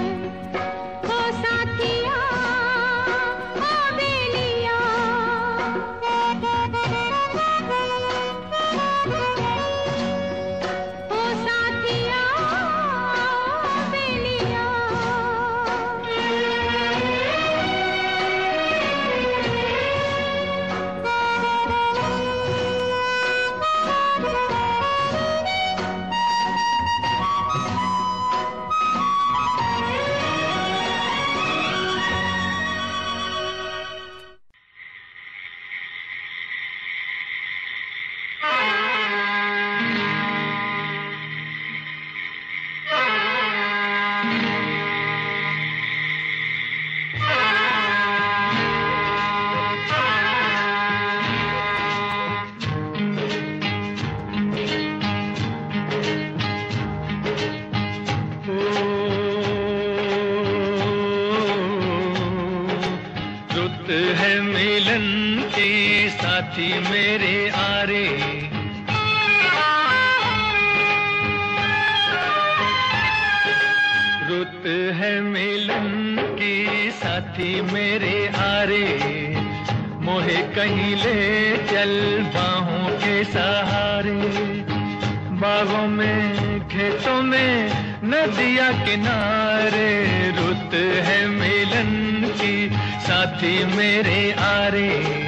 साथी मेरे आरे, रुत है मिलन की साथी मेरे आरे, मोहे कहीं ले चल बाहों के सहारे। बागों में खेतों में नदिया किनारे, रुत है मिलन की साथी मेरे आरे।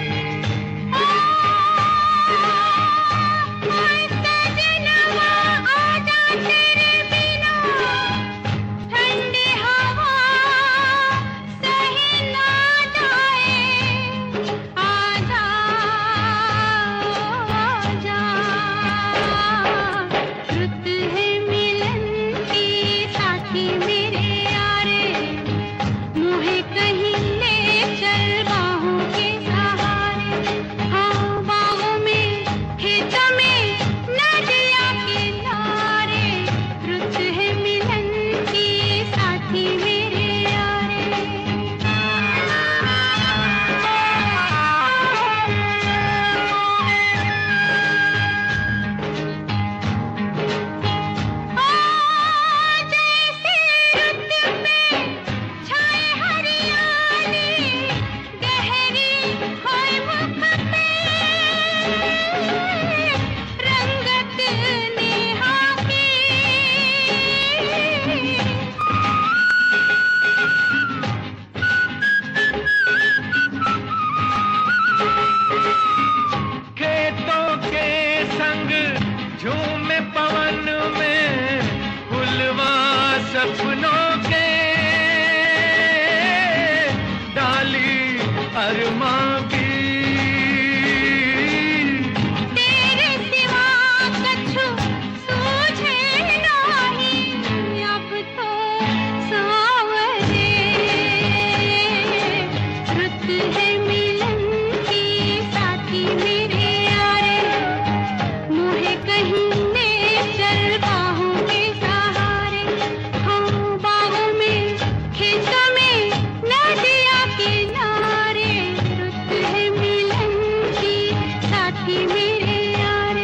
सपनों के डाली अरमां की, तेरे सिवा कछु सूझे नहीं अब तो सावरे। रुत है मिलन की साथी मेरे यारे, मुझे कहीं ले चल बाहों के सहारे। हाँ बाहों में खेतों में नदिया किनारे, रुत है मिलन की साथी मेरे यारे।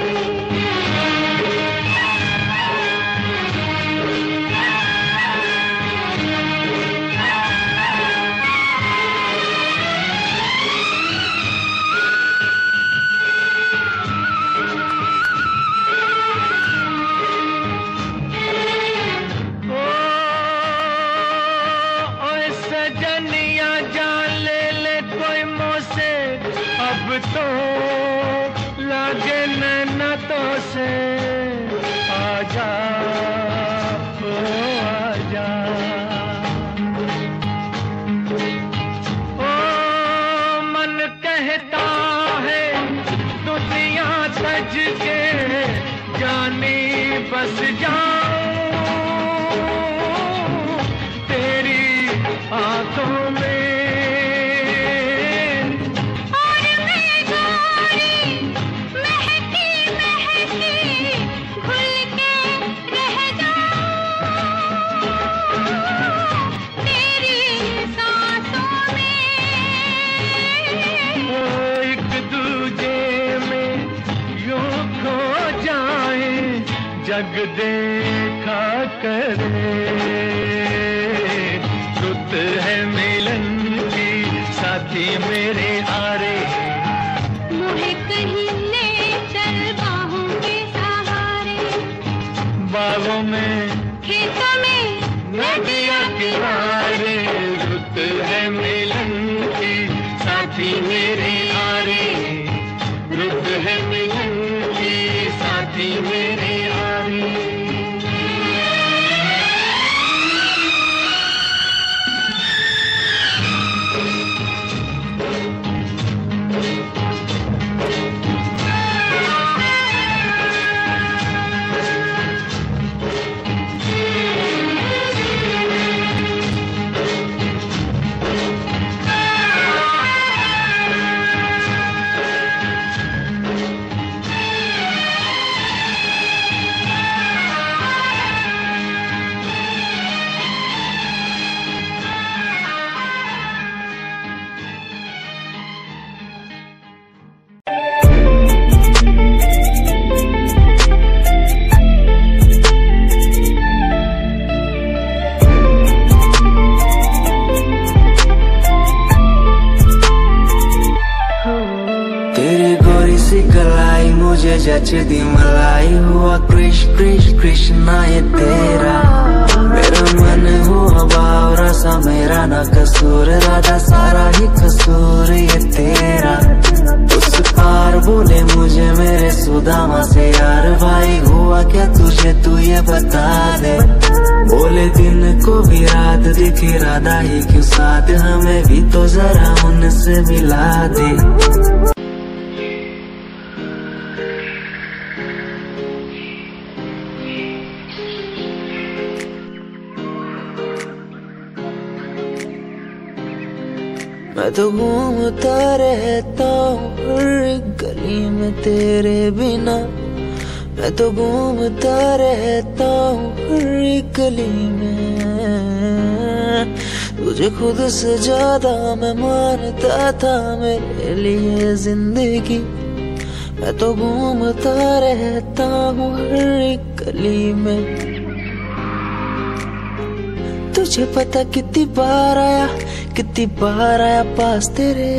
ओए सजनिया जान ले ले कोई मोसे, अब तो लागे नैना तो से। आजा ओ आजा, ओ मन कहता है करे। रुत है मिलन की साथी मेरे आरे, मुझे कहीं ले चल बाहों के सहारे, बागों में खेतों में नदिया किनारे। रुत है मिलन की साथी मेरे आरे, रुत है मिलन की साथी मेरे आरे। मुझे जचदी मलाई हुआ कृष कृष कृष्णा ये तेरा। मेरा मन हुआ बावरा सा मेरा ना कसूर, राधा सारा ही कसूर ये तेरा। उस पार बोले मुझे मेरे सुदामा से यार, भाई हुआ क्या तुझे तू ये बता दे। बोले दिन को भी रात दिखे राधा ही क्यों साथ, हमें भी तो जरा उनसे मिला दे। मैं तो घूमता रहता हूँ हर गली में तेरे बिना, मैं तो घूमता रहता हूँ हर गली में। तुझे खुद से ज्यादा मैं मानता था मेरे लिए जिंदगी, मैं तो घूमता रहता हूँ हर गली में। तुझे पता कितनी बार आया पास तेरे।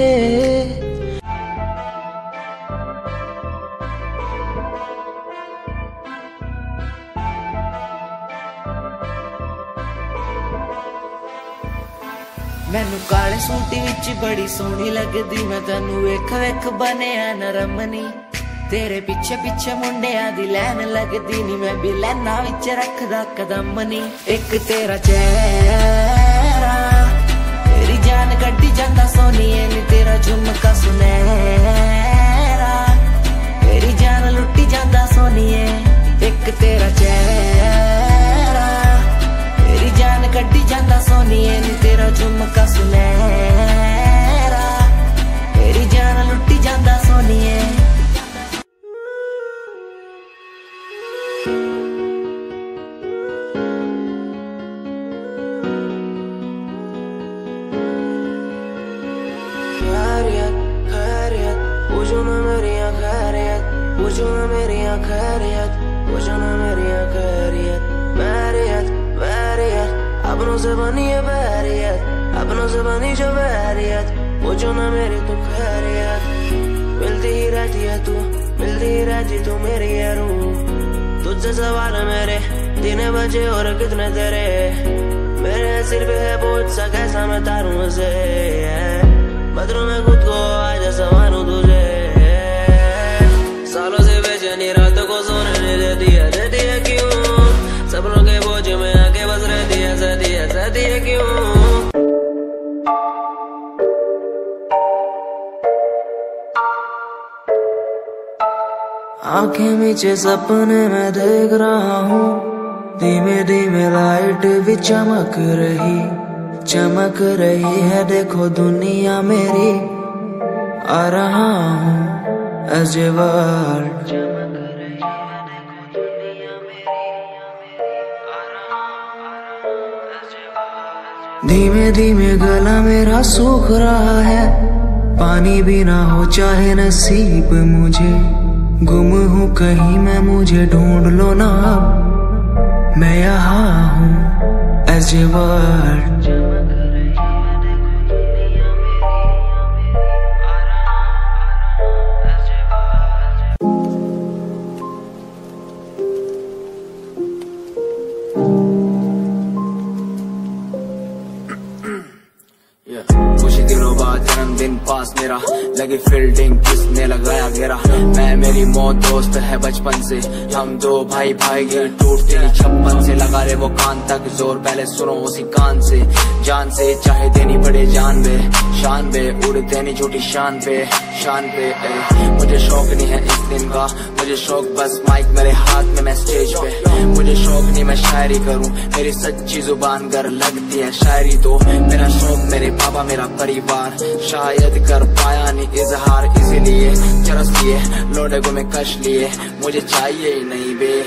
मैनू काले सूटी विच बड़ी सोहनी लगदी, मैं तैनू वेख वेख बनिया नरमनी। तेरे पीछे पीछे मुंडिया दी लैन लगदी नी, मैं भी लैना विच रखदा कदम नी। एक तेरा चेहरा तेरी जान कड्डी जांदा सोनिए नी, तेरा झुमका सुनहरा तेरी जान लुट्टी जांदा सोनिए। एक तेरा चेहरा तेरी जान कड्डी जांदा सोनिए नी, तेरा झुमका सुनहरा तेरी जान लुट्टी जांदा सोनिए। अपनों से बनी है बैरियत, अपनों से बनी जो बैरियत, पूछो ना मेरी तो खैरियत। मिलती ही रहती तू मेरी है रूह। तुझसे सवाल मेरे दिन बजे और कितने तेरे, मेरे सिर पे है बोझ सा कैसा मैं तारूं उसे। बदलूं मैं खुद को आज संवारूं तुझे। सालों से बेचैनी रात को सोने नहीं देती है क्यों। सपनों के बोझ में आके बस रहती है क्यों। आंखें नीचे सपने मैं देख रहा हूँ, धीमे धीमे लाइट भी चमक रही है। देखो दुनिया मेरी आ रहा हूँ as a world। धीमे धीमे गला मेरा सूख रहा है, पानी भी ना हो चाहे नसीब मुझे। गुम हूँ कहीं मैं, मुझे ढूंढ लो ना अब, मैं यहाँ हूँ as you were। कुछ दिनों बाद जन्मदिन पास मेरा, लगी फील्डिंग किसने लगाया घेरा। मैं मेरी मौत दोस्त है बचपन से, हम दो भाई भाई गिर टूटते नहीं छप्पन से। लगा रे वो कान तक जोर, पहले सुनो उसी कान से। जान से चाहे देनी पड़े जान बे, शान बे उड़ते नहीं झूठी शान पे मुझे शौक नहीं है इस दिन का, मुझे शौक बस माइक मेरे हाथ में मैं स्टेज पे। मुझे शौक नहीं मैं शायरी करूं, मेरी सच्ची जुबान गर लगती है शायरी तो। मेरा शौक मेरे पापा मेरा परिवार, शायद कर पाया नहीं इजहार, इसीलिए चरस लिए लोडे को मैं कश लिए, मुझे चाहिए ही नहीं बे।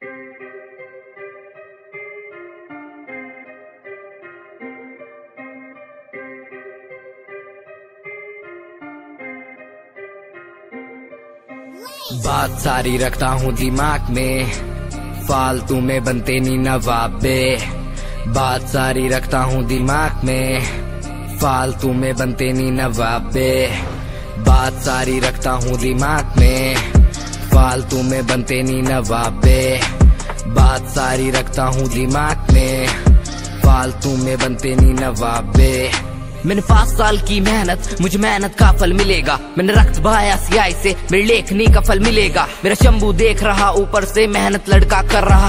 'बात सारी रखता हूँ दिमाग में, फालतू में बनते नहीं नवाबे। 'बात सारी रखता हूँ दिमाग में, फालतू में बनते नहीं नवाबे। 'बात सारी रखता हूँ दिमाग में, फालतू में बनते नहीं नवाबे। 'बात सारी रखता हूँ दिमाग में, फालतू में बनते नहीं नवाबे। मैंने 5 साल की मेहनत, मुझे मेहनत का फल मिलेगा। मैंने रक्त बहाया सियाही से, मेरी लेखनी का फल मिलेगा। मेरा शंभू देख रहा ऊपर से, मेहनत लड़का कर रहा।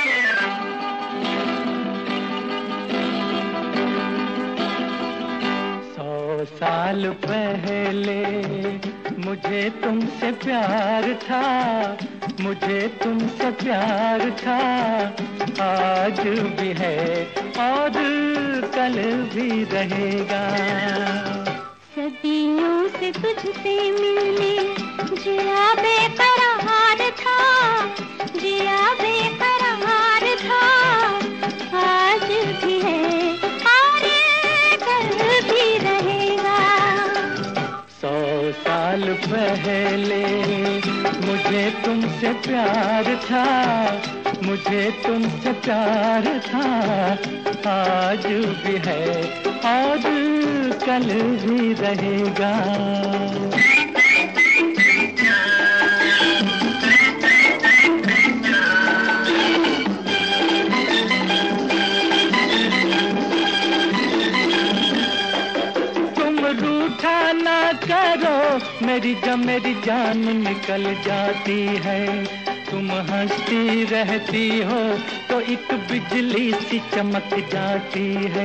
100 साल पहले मुझे तुमसे प्यार था, मुझे तुमसे प्यार था। आज भी है और कल भी रहेगा। सदियों से तुझसे मिलने जिया बेकरार था, जिया बेकरार था। आज भी है और कल भी रहेगा। 100 साल पहले मुझे तुमसे प्यार था, मुझे तुमसे प्यार था। आज भी है और कल भी रहेगा। तुम रूठा ना करो, मेरी जान निकल जाती है। तुम हंसती रहती हो तो एक बिजली सी चमक जाती है।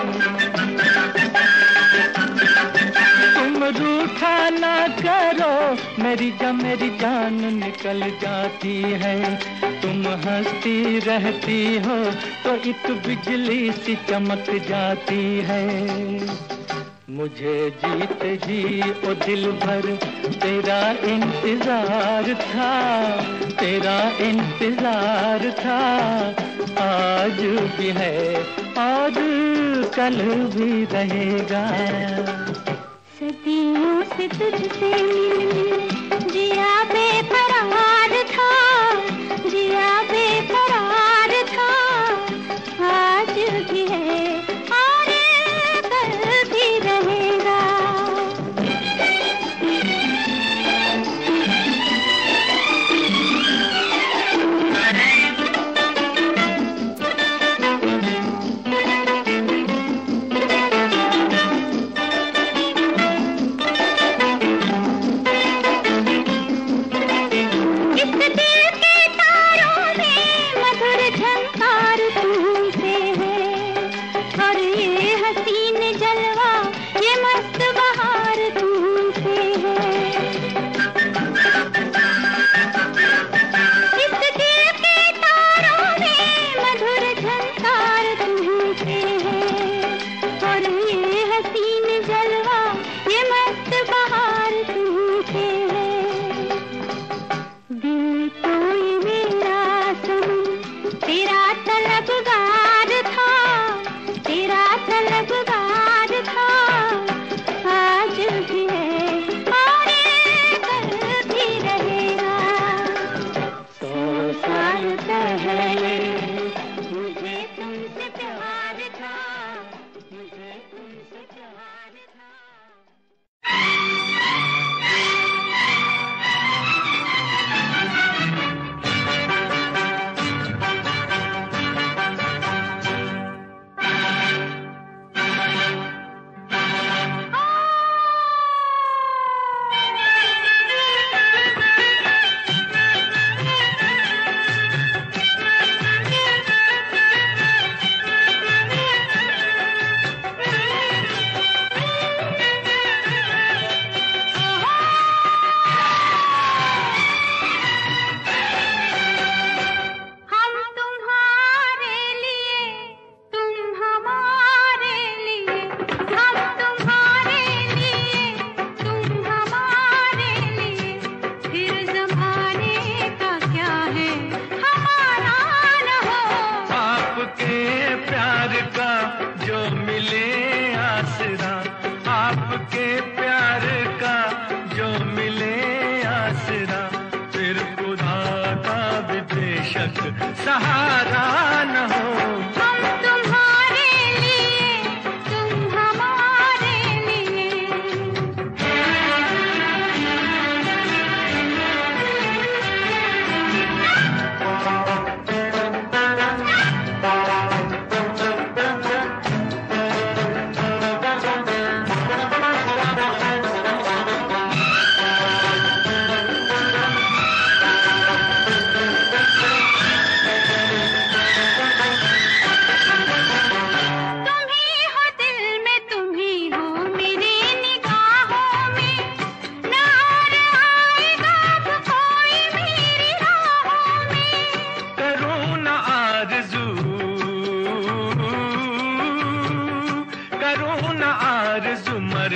तुम रूठा ना करो, मेरी जान निकल जाती है। तुम हंसती रहती हो तो एक बिजली सी चमक जाती है। मुझे जीत जी ओ दिल भर तेरा इंतजार था, तेरा इंतजार था। आज भी है और कल भी रहेगा। सदियों से तुझसे मिलने जिया बेकरार था, जिया बेकरार था। आज भी है और कल भी रहेगा। इस दिल के तारों में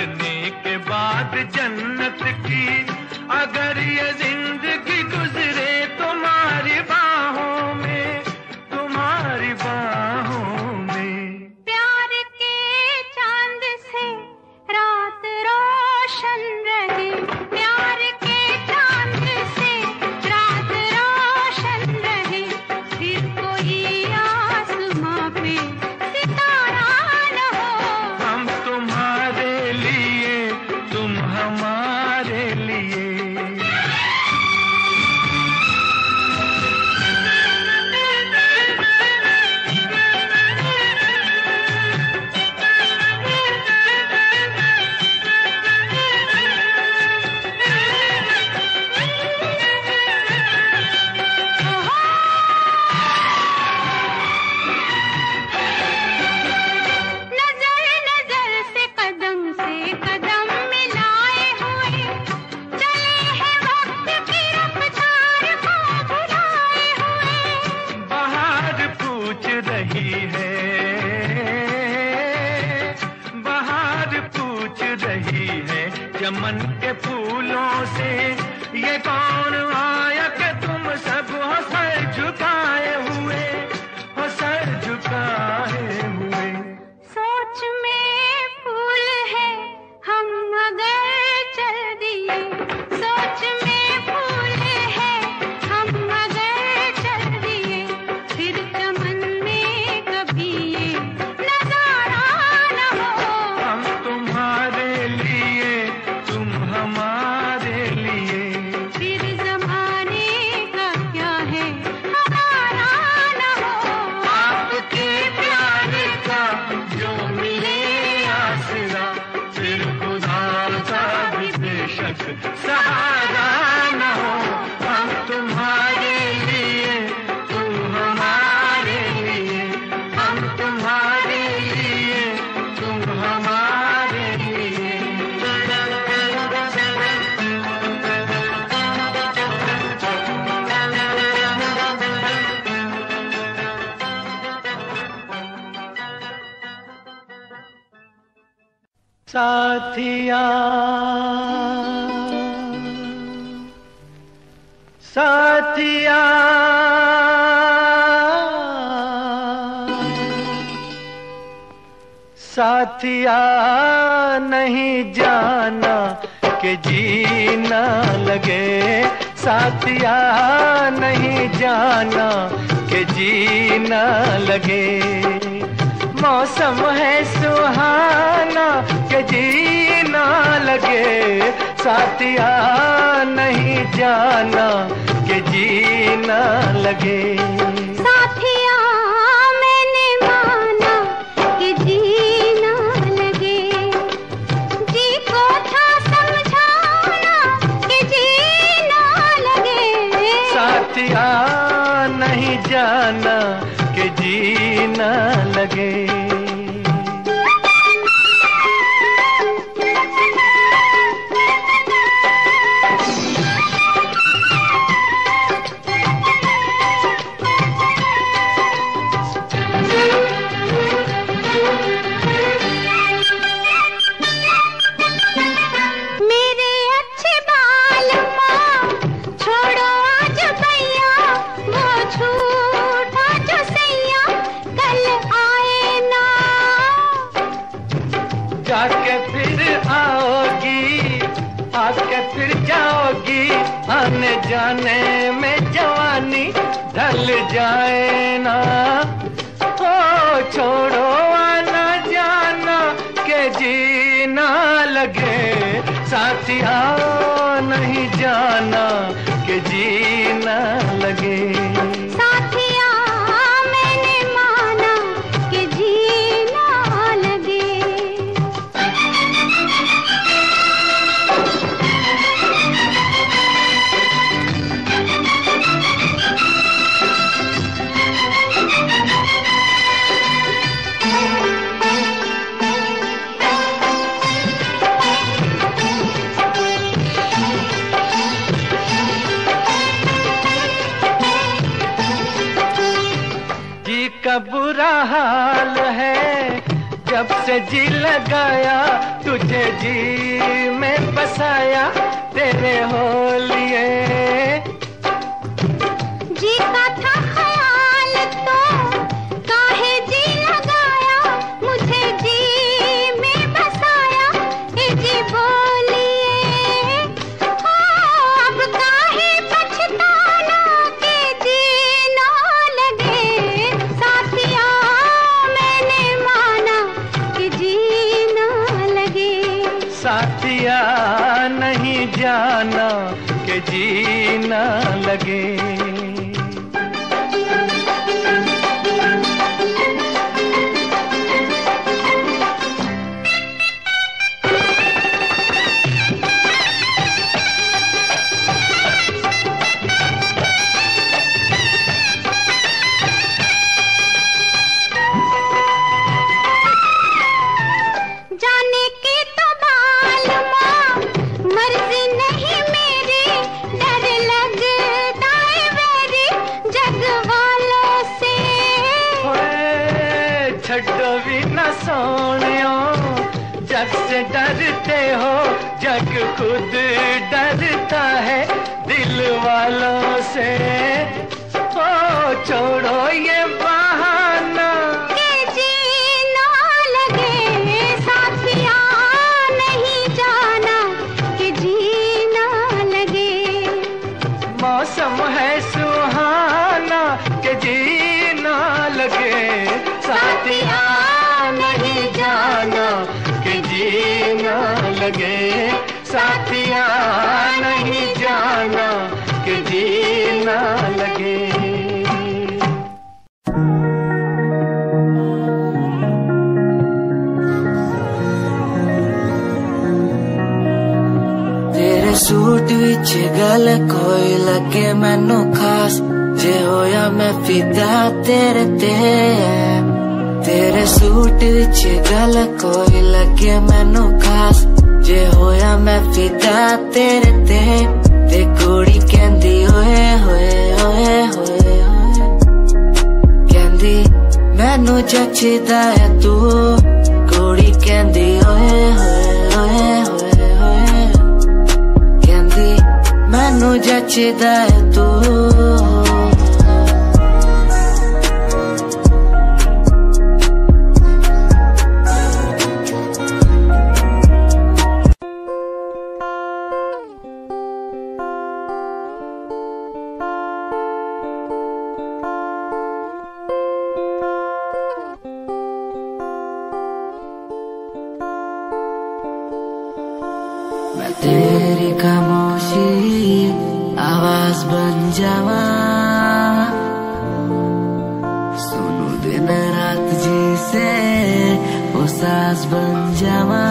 मरने के बाद जन्नत की अगर ये जिंदगी गुजरे तुम्हारी बाहों में, तुम्हारी बाहों में। प्यार के चांद से रात रोशन रहे, प्यार के चांद से रात रोशन रहे, फिर कोई आसमां पे सितारा न हो। हम तुम्हारे लिए, तुम हमारे लिए। नजर नजर से कदम मिलाए हुए, चले हैं वक्त की रफ्तार को भुलाए हुए। बाहर पूछ रही है, बाहर पूछ रही है चमन के फूलों से, ये कौन आया कि तुम सब हो सर झुकाए हुए, हो सर झुकाए हुए। सोच में फूल है हम अगर चल दिए, सोच में फूल है हम अगर चल दिए, फिर चमन में कभी ये नजारा न हो। हम तुम्हारे लिए, तुम हमारे लिए। फिर जमाने का क्या है हमारा न हो। आपके प्यार का जो मिले आसरा, फिर खुदा का भी बेशक सहारा न हो। हम तुम्हारे लिए, तुम हमारे लिए। हम तुम्हारे लिए, तुम हमारे लिए। साथिया साथिया साथिया नहीं जाना कि जीना लगे, साथिया नहीं जाना कि जीना लगे। मौसम है सुहाना कि जीना लगे, साथिया नहीं जाना कि जीना लगे। साथिया मैंने माना कि जीना लगे, जी को था समझाना कि जीना लगे। साथिया नहीं जाना कि जीना लगे। मेरे अच्छे बाल माँ छोड़ो आज भैया, वो झूठा जो सैया कल आए ना। जाके फिर आओगी, आके फिर जाओगी, आने जाने में जवानी ढल जाए ना। ओ छोड़ो आना जाना के जीना लगे, साथिया नहीं जाना के जीना लगे। साथिया मैंने माना कि जीना लगे। का बुरा हाल है, जब से जी लगाया तुझे जी में बसाया तेरे हो लिए। जी का था ख्याल तो काहे जी लगाया मुझे जी में बसाया ए जी बोलिए। हो अब काहे पछताना के जी ना लगे साथिया मैंने माना कि जी ना लगे। साथिया नहीं जाना कि जी ना लगे। जाने के तो मालूमा मर्जी नहीं मेरी डर लगता है मेरी जग वालों से। होए छड्डो भी न सोनियो जग से डरते हो जग खुद डरता है दिल वालों से। ओ छोड़ो ये बहाना के जी ना लगे साथिया नहीं जाना कि जी ना लगे। मौसम है सुहाना के जी ना लगे। साथिया नहीं जाना के जी ना लगे। साथिया नहीं जाना के जी ना लगे। तेरे सूट विच गल कोई लगे मैनू खास जे होया मैं फिदा तेरे ते। तेरे सूट विच गल कोई लगे मैनू खास जे होया मैं फिदा तेरे ते कुड़ी कहंदी ओए होए ओए होए ओए कहंदी मैनू जचदा है तू। कुड़ी कहंदी ओए होए ओए होए ओए कहंदी मैनू जचदा है तू। मैं तेरी खामोशी आवाज बन जावा सुनू दिन रात जी से वो सांस बन जावा।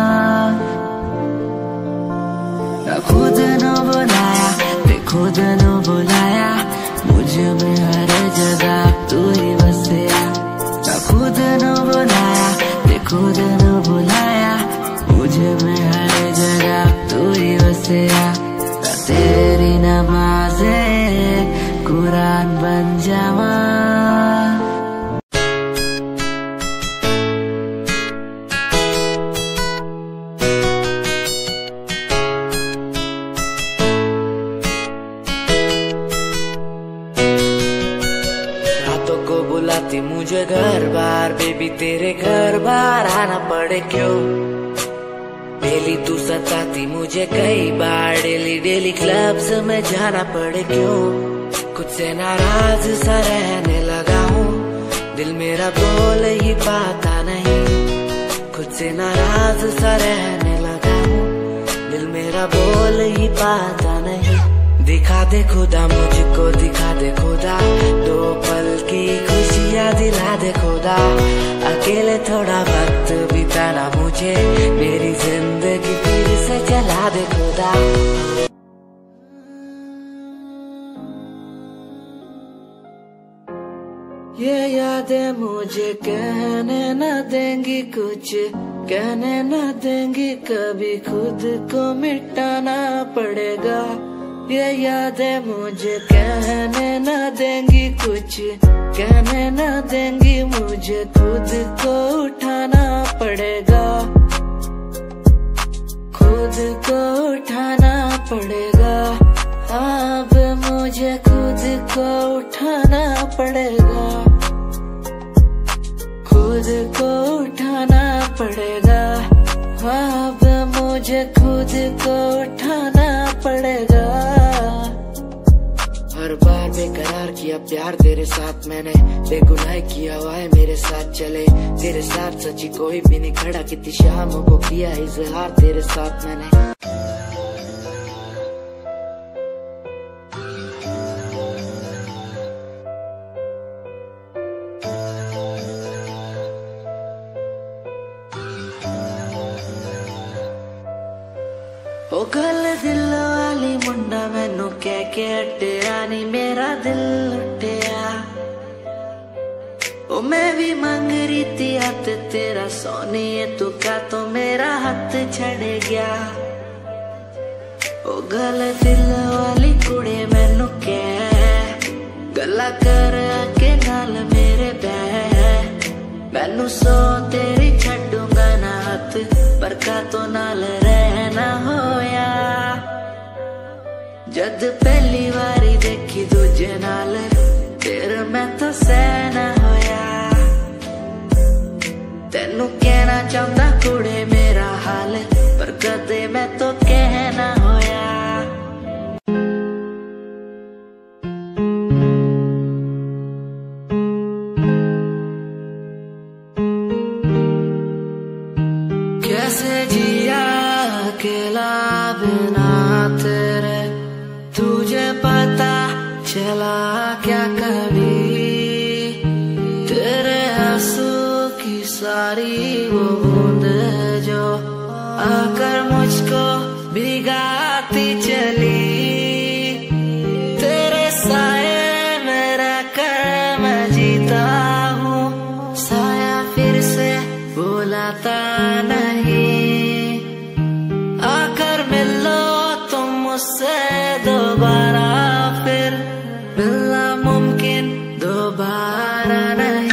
खुद न बुलाया ते खुद न बुलाया मुझ में हर जगह तू ही बसया। खुद न बुलाया ते खुद न बुलाया मुझे में हर जगह तू ही बसया। तेरी नमाज़े कुरान बन जावा। रातों को बुलाती मुझे घर बार बेबी तेरे घर बार आना पड़े क्यों। डेली तू सताती मुझे कई बार डेली डेली क्लब्स में जाना पड़े क्यों। खुद से नाराज सा रहने लगा हूँ दिल मेरा बोल ही पाता नहीं। खुद से नाराज सा रहने लगा हूँ दिल मेरा बोल ही पाता नहीं। दिखा दे खुदा मुझको दिखा दे खुदा दो पल की खुशियाँ दिला दे खुदा। अकेले थोड़ा वक्त बिताना मुझे मेरी जिंदगी फिर से चला दे खुदा। ये यादें मुझे कहने न देंगी कुछ कहने न देंगी कभी खुद को मिटाना पड़ेगा। ये यादें मुझे कहने न देंगी कुछ, कहने न देंगी मुझे, खुद को उठाना पड़ेगा, खुद को उठाना पड़ेगा। अब मुझे खुद को उठाना पड़ेगा, खुद को उठाना पड़ेगा। अब मुझे खुद को उठाना पड़ेगा। हर बार बेकरार किया प्यार तेरे साथ मैंने, बेगुनाह किया हुआ है मेरे साथ चले, तेरे साथ सच्ची कोई भी नहीं खड़ा, कितनी शामों को किया इजहार तेरे साथ मैंने। ओ गल दिल वाली मुंडा मैनू कह के हटिया नी मेरा दिल लुटिया, ओ मैं भी मांग रही थी हाथ तेरा सोनिए, तू का तो मेरा हाथ छड़ गया। ओ गल दिल वाली कुड़े मैनू कह गला कर के नाल मेरे बह, मैनू सो तेरी छड्डूंगा ना हाथ, पर का तो नाल रहना होया। जद पहली बारी देखी दूजे नाल फिर मैं तो सहना होया। तेनू कहना चाहता कुड़े मेरा हाल, पर कदे मैं तो कहना होया। कैसे जिया अकेला बिना तेरे, तुझे पता चला क्या कभी, तेरे आंसू की सारी वो बूंद जो आकर मुझको भिगाती चली, तेरे साए में रहकर मैं जीता हूँ, साया फिर से बुलाता नहीं, आकर मिलो तुम मुझसे दोबारा, फिर मिलना मुमकिन दोबारा नहीं।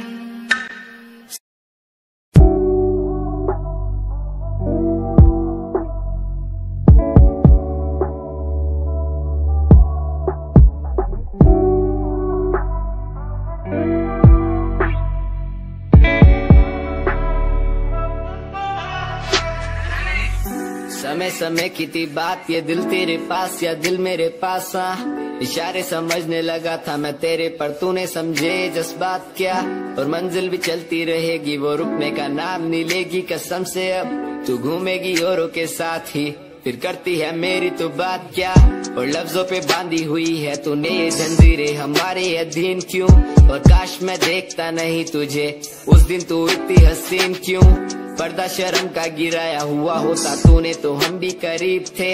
समय समय की थी बात, ये दिल तेरे पास या दिल मेरे पास, इशारे समझने लगा था मैं तेरे, पर तूने समझे जज्बात क्या, और मंजिल भी चलती रहेगी वो रुकने का नाम नहीं लेगी, कसम से अब तू घूमेगी औरों के साथ ही, फिर करती है मेरी तो बात क्या, और लफ्जों पे बांधी हुई है तूने ये जंजीरें हमारे अधीन क्यों, और काश मैं देखता नहीं तुझे उस दिन तू इतनी हसीन क्यों, पर्दा शर्म का गिराया हुआ होता तूने तो हम भी करीब थे।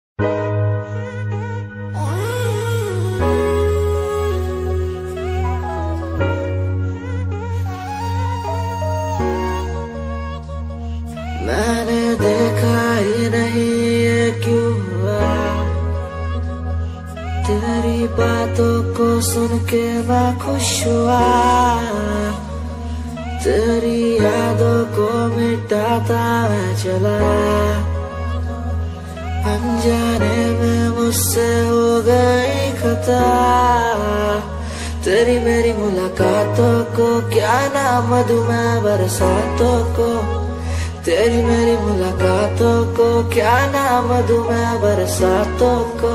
मैंने देखा ही नहीं ये क्यों हुआ, तेरी बातों को सुन के मैं खुश हुआ, तेरी यादों को मिटाता मैं चला, अनजाने में मुझसे हो गई खता, तेरी मेरी मुलाकातों को क्या नाम दूं मैं बरसातों को, तेरी मेरी मुलाकातों को क्या नाम दूं मैं बरसातों को।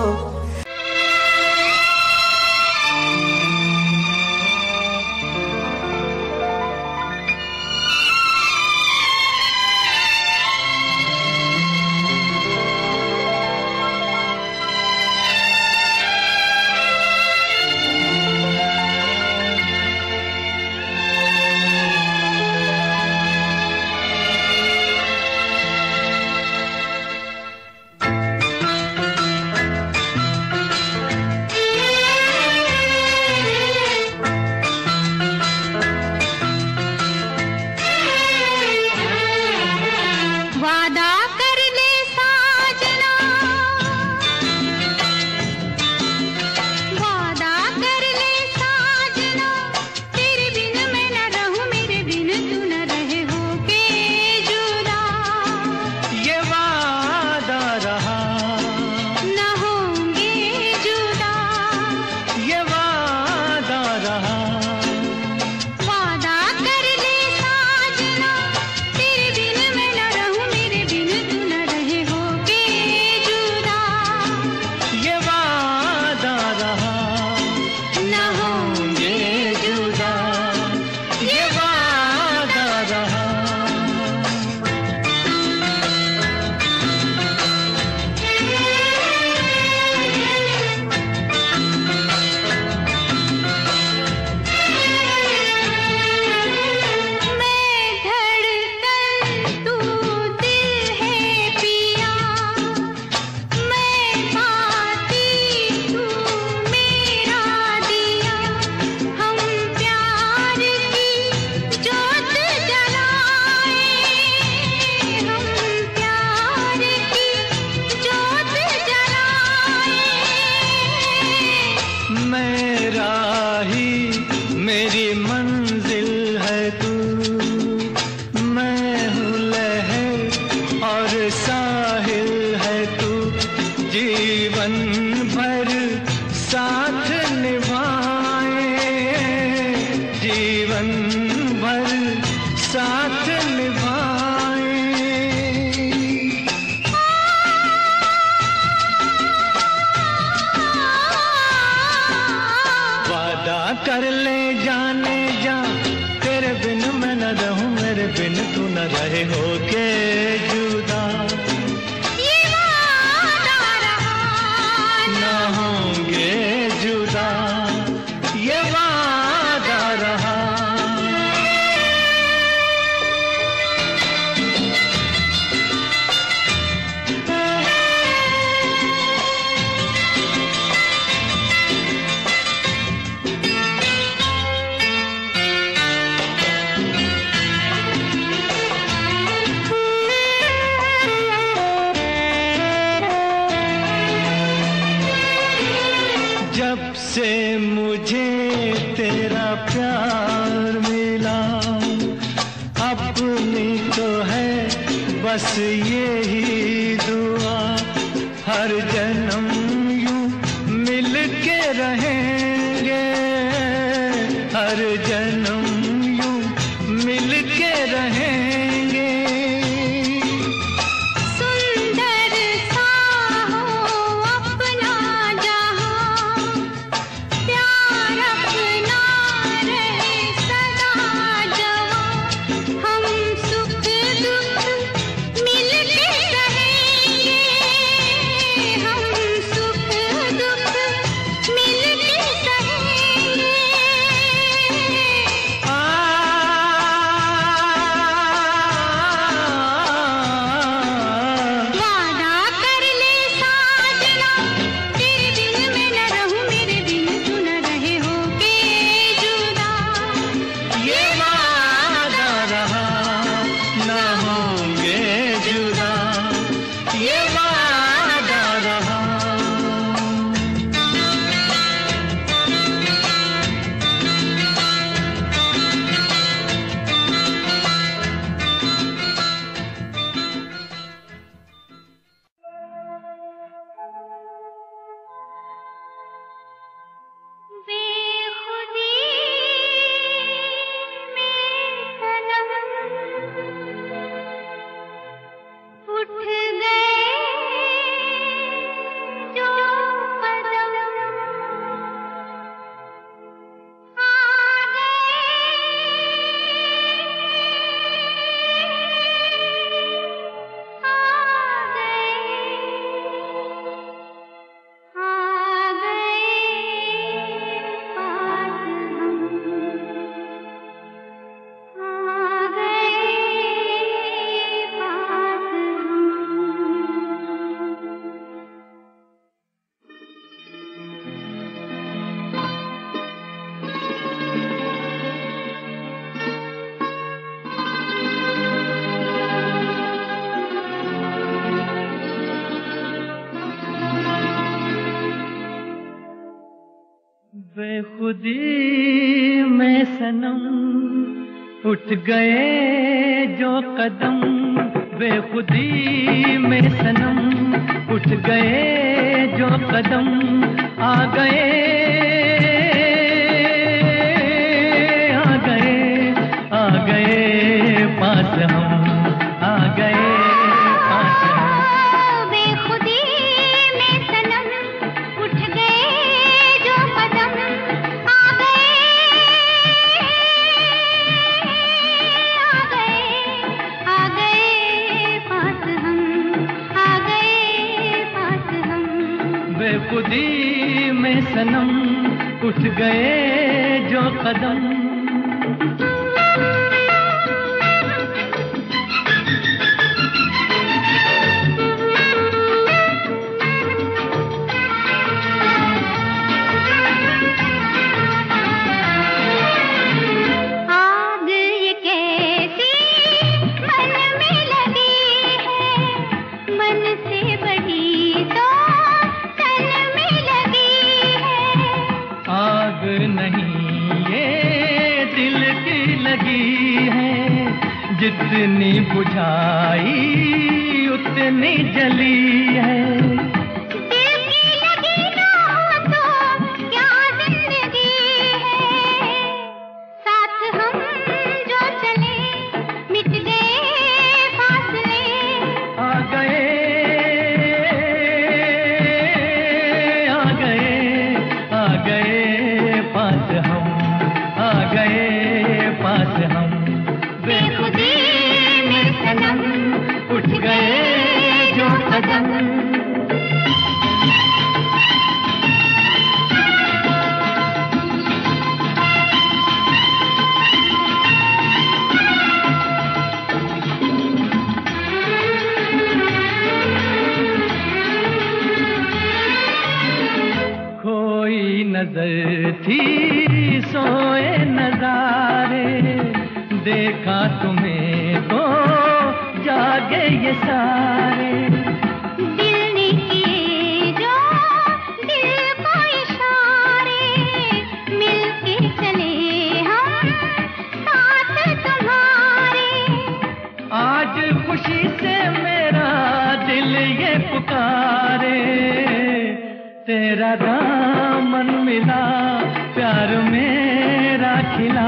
भर साथ निभाएं। वादा कर ले जाने जा, तेरे बिन मैं न रहूं, मेरे बिन तू न रहे, होके जुदा ये वादा रहा, न होंगे जुदा, ये वादा रहा। जब से मुझे तेरा प्यार मिला, अपनी तो है बस यही दुआ, हर जन्म यूं मिल के रहेंगे, हर जन्म यूं मिल के रहेंगे। सुंदर सा हो अपना जहां, प्यार अपना रहे सदा जवां, हम सुख दुख मिल के सहेंगे, हम सुख दुख मिल के सहेंगे। वादा कर ले साजना, तेरे बिन मैं न रहूं, मेरे बिन तू न रहे, होके जुदा ये वादा रहा, न होंगे जुदा, ये वादा रहा। बेखुदी में सनम उठ गए जो कदम, आ बेखुदी में सनम उठ गए जो कदम, बेखुदी में सनम उठ गए जो कदम, आ गए आ गए आ गए पास हम, आ गए पास हम। बेखुदी में सनम उठ गए जो कदम, आ गए पास हम, आ गए पास हम। बेखुदी में सनम उठ गए जो कदम। आग ये कैसी मन में लगी है, मन से बड़ी तो तन में लगी है। आग नहीं ये दिल की लगी है, जितनी बुझाई उतनी जली है। दिल की लगी ना हो तो क्या जिंदगी है, साथ हम जो देखा तुम्हें तो जागे ये सारे। दिल ने किए जो दिल को इशारे, मिलके चले हम साथ तुम्हारे। आज खुशी से मेरा दिल ये पुकारे, तेरा दामन मिला प्यार मेरा खिला।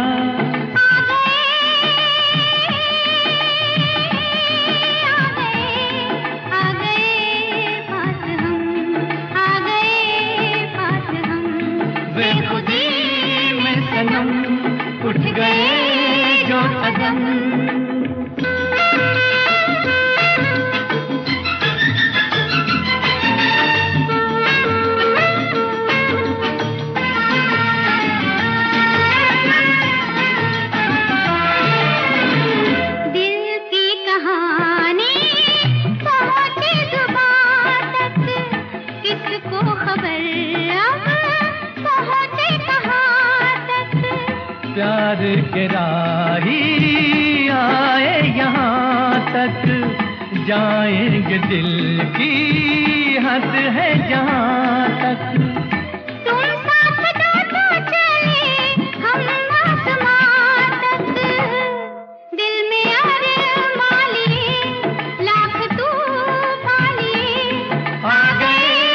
उठ गए जो कदम। दिल की कहानी पहुंचे जुबान तक, किसको खबर अब पहुंचे कहाँ तक। प्यार के राही आए यहाँ तक, जाएंगे दिल की हद है जहाँ तक। तुम साथ दो तो चले हम आसमां तक, दिल में अरमां लिए लाख तूफान लिए। आ गए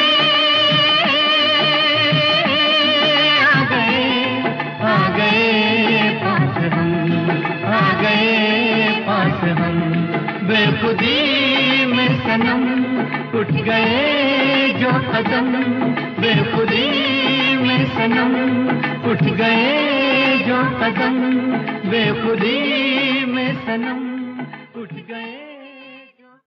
आ गए आ गए पास हम, आ गए पास हम। बेखुदी में सनम उठ गए जो कदम, बेखुदी में सनम उठ गए जो कदम, बेखुदी में सनम।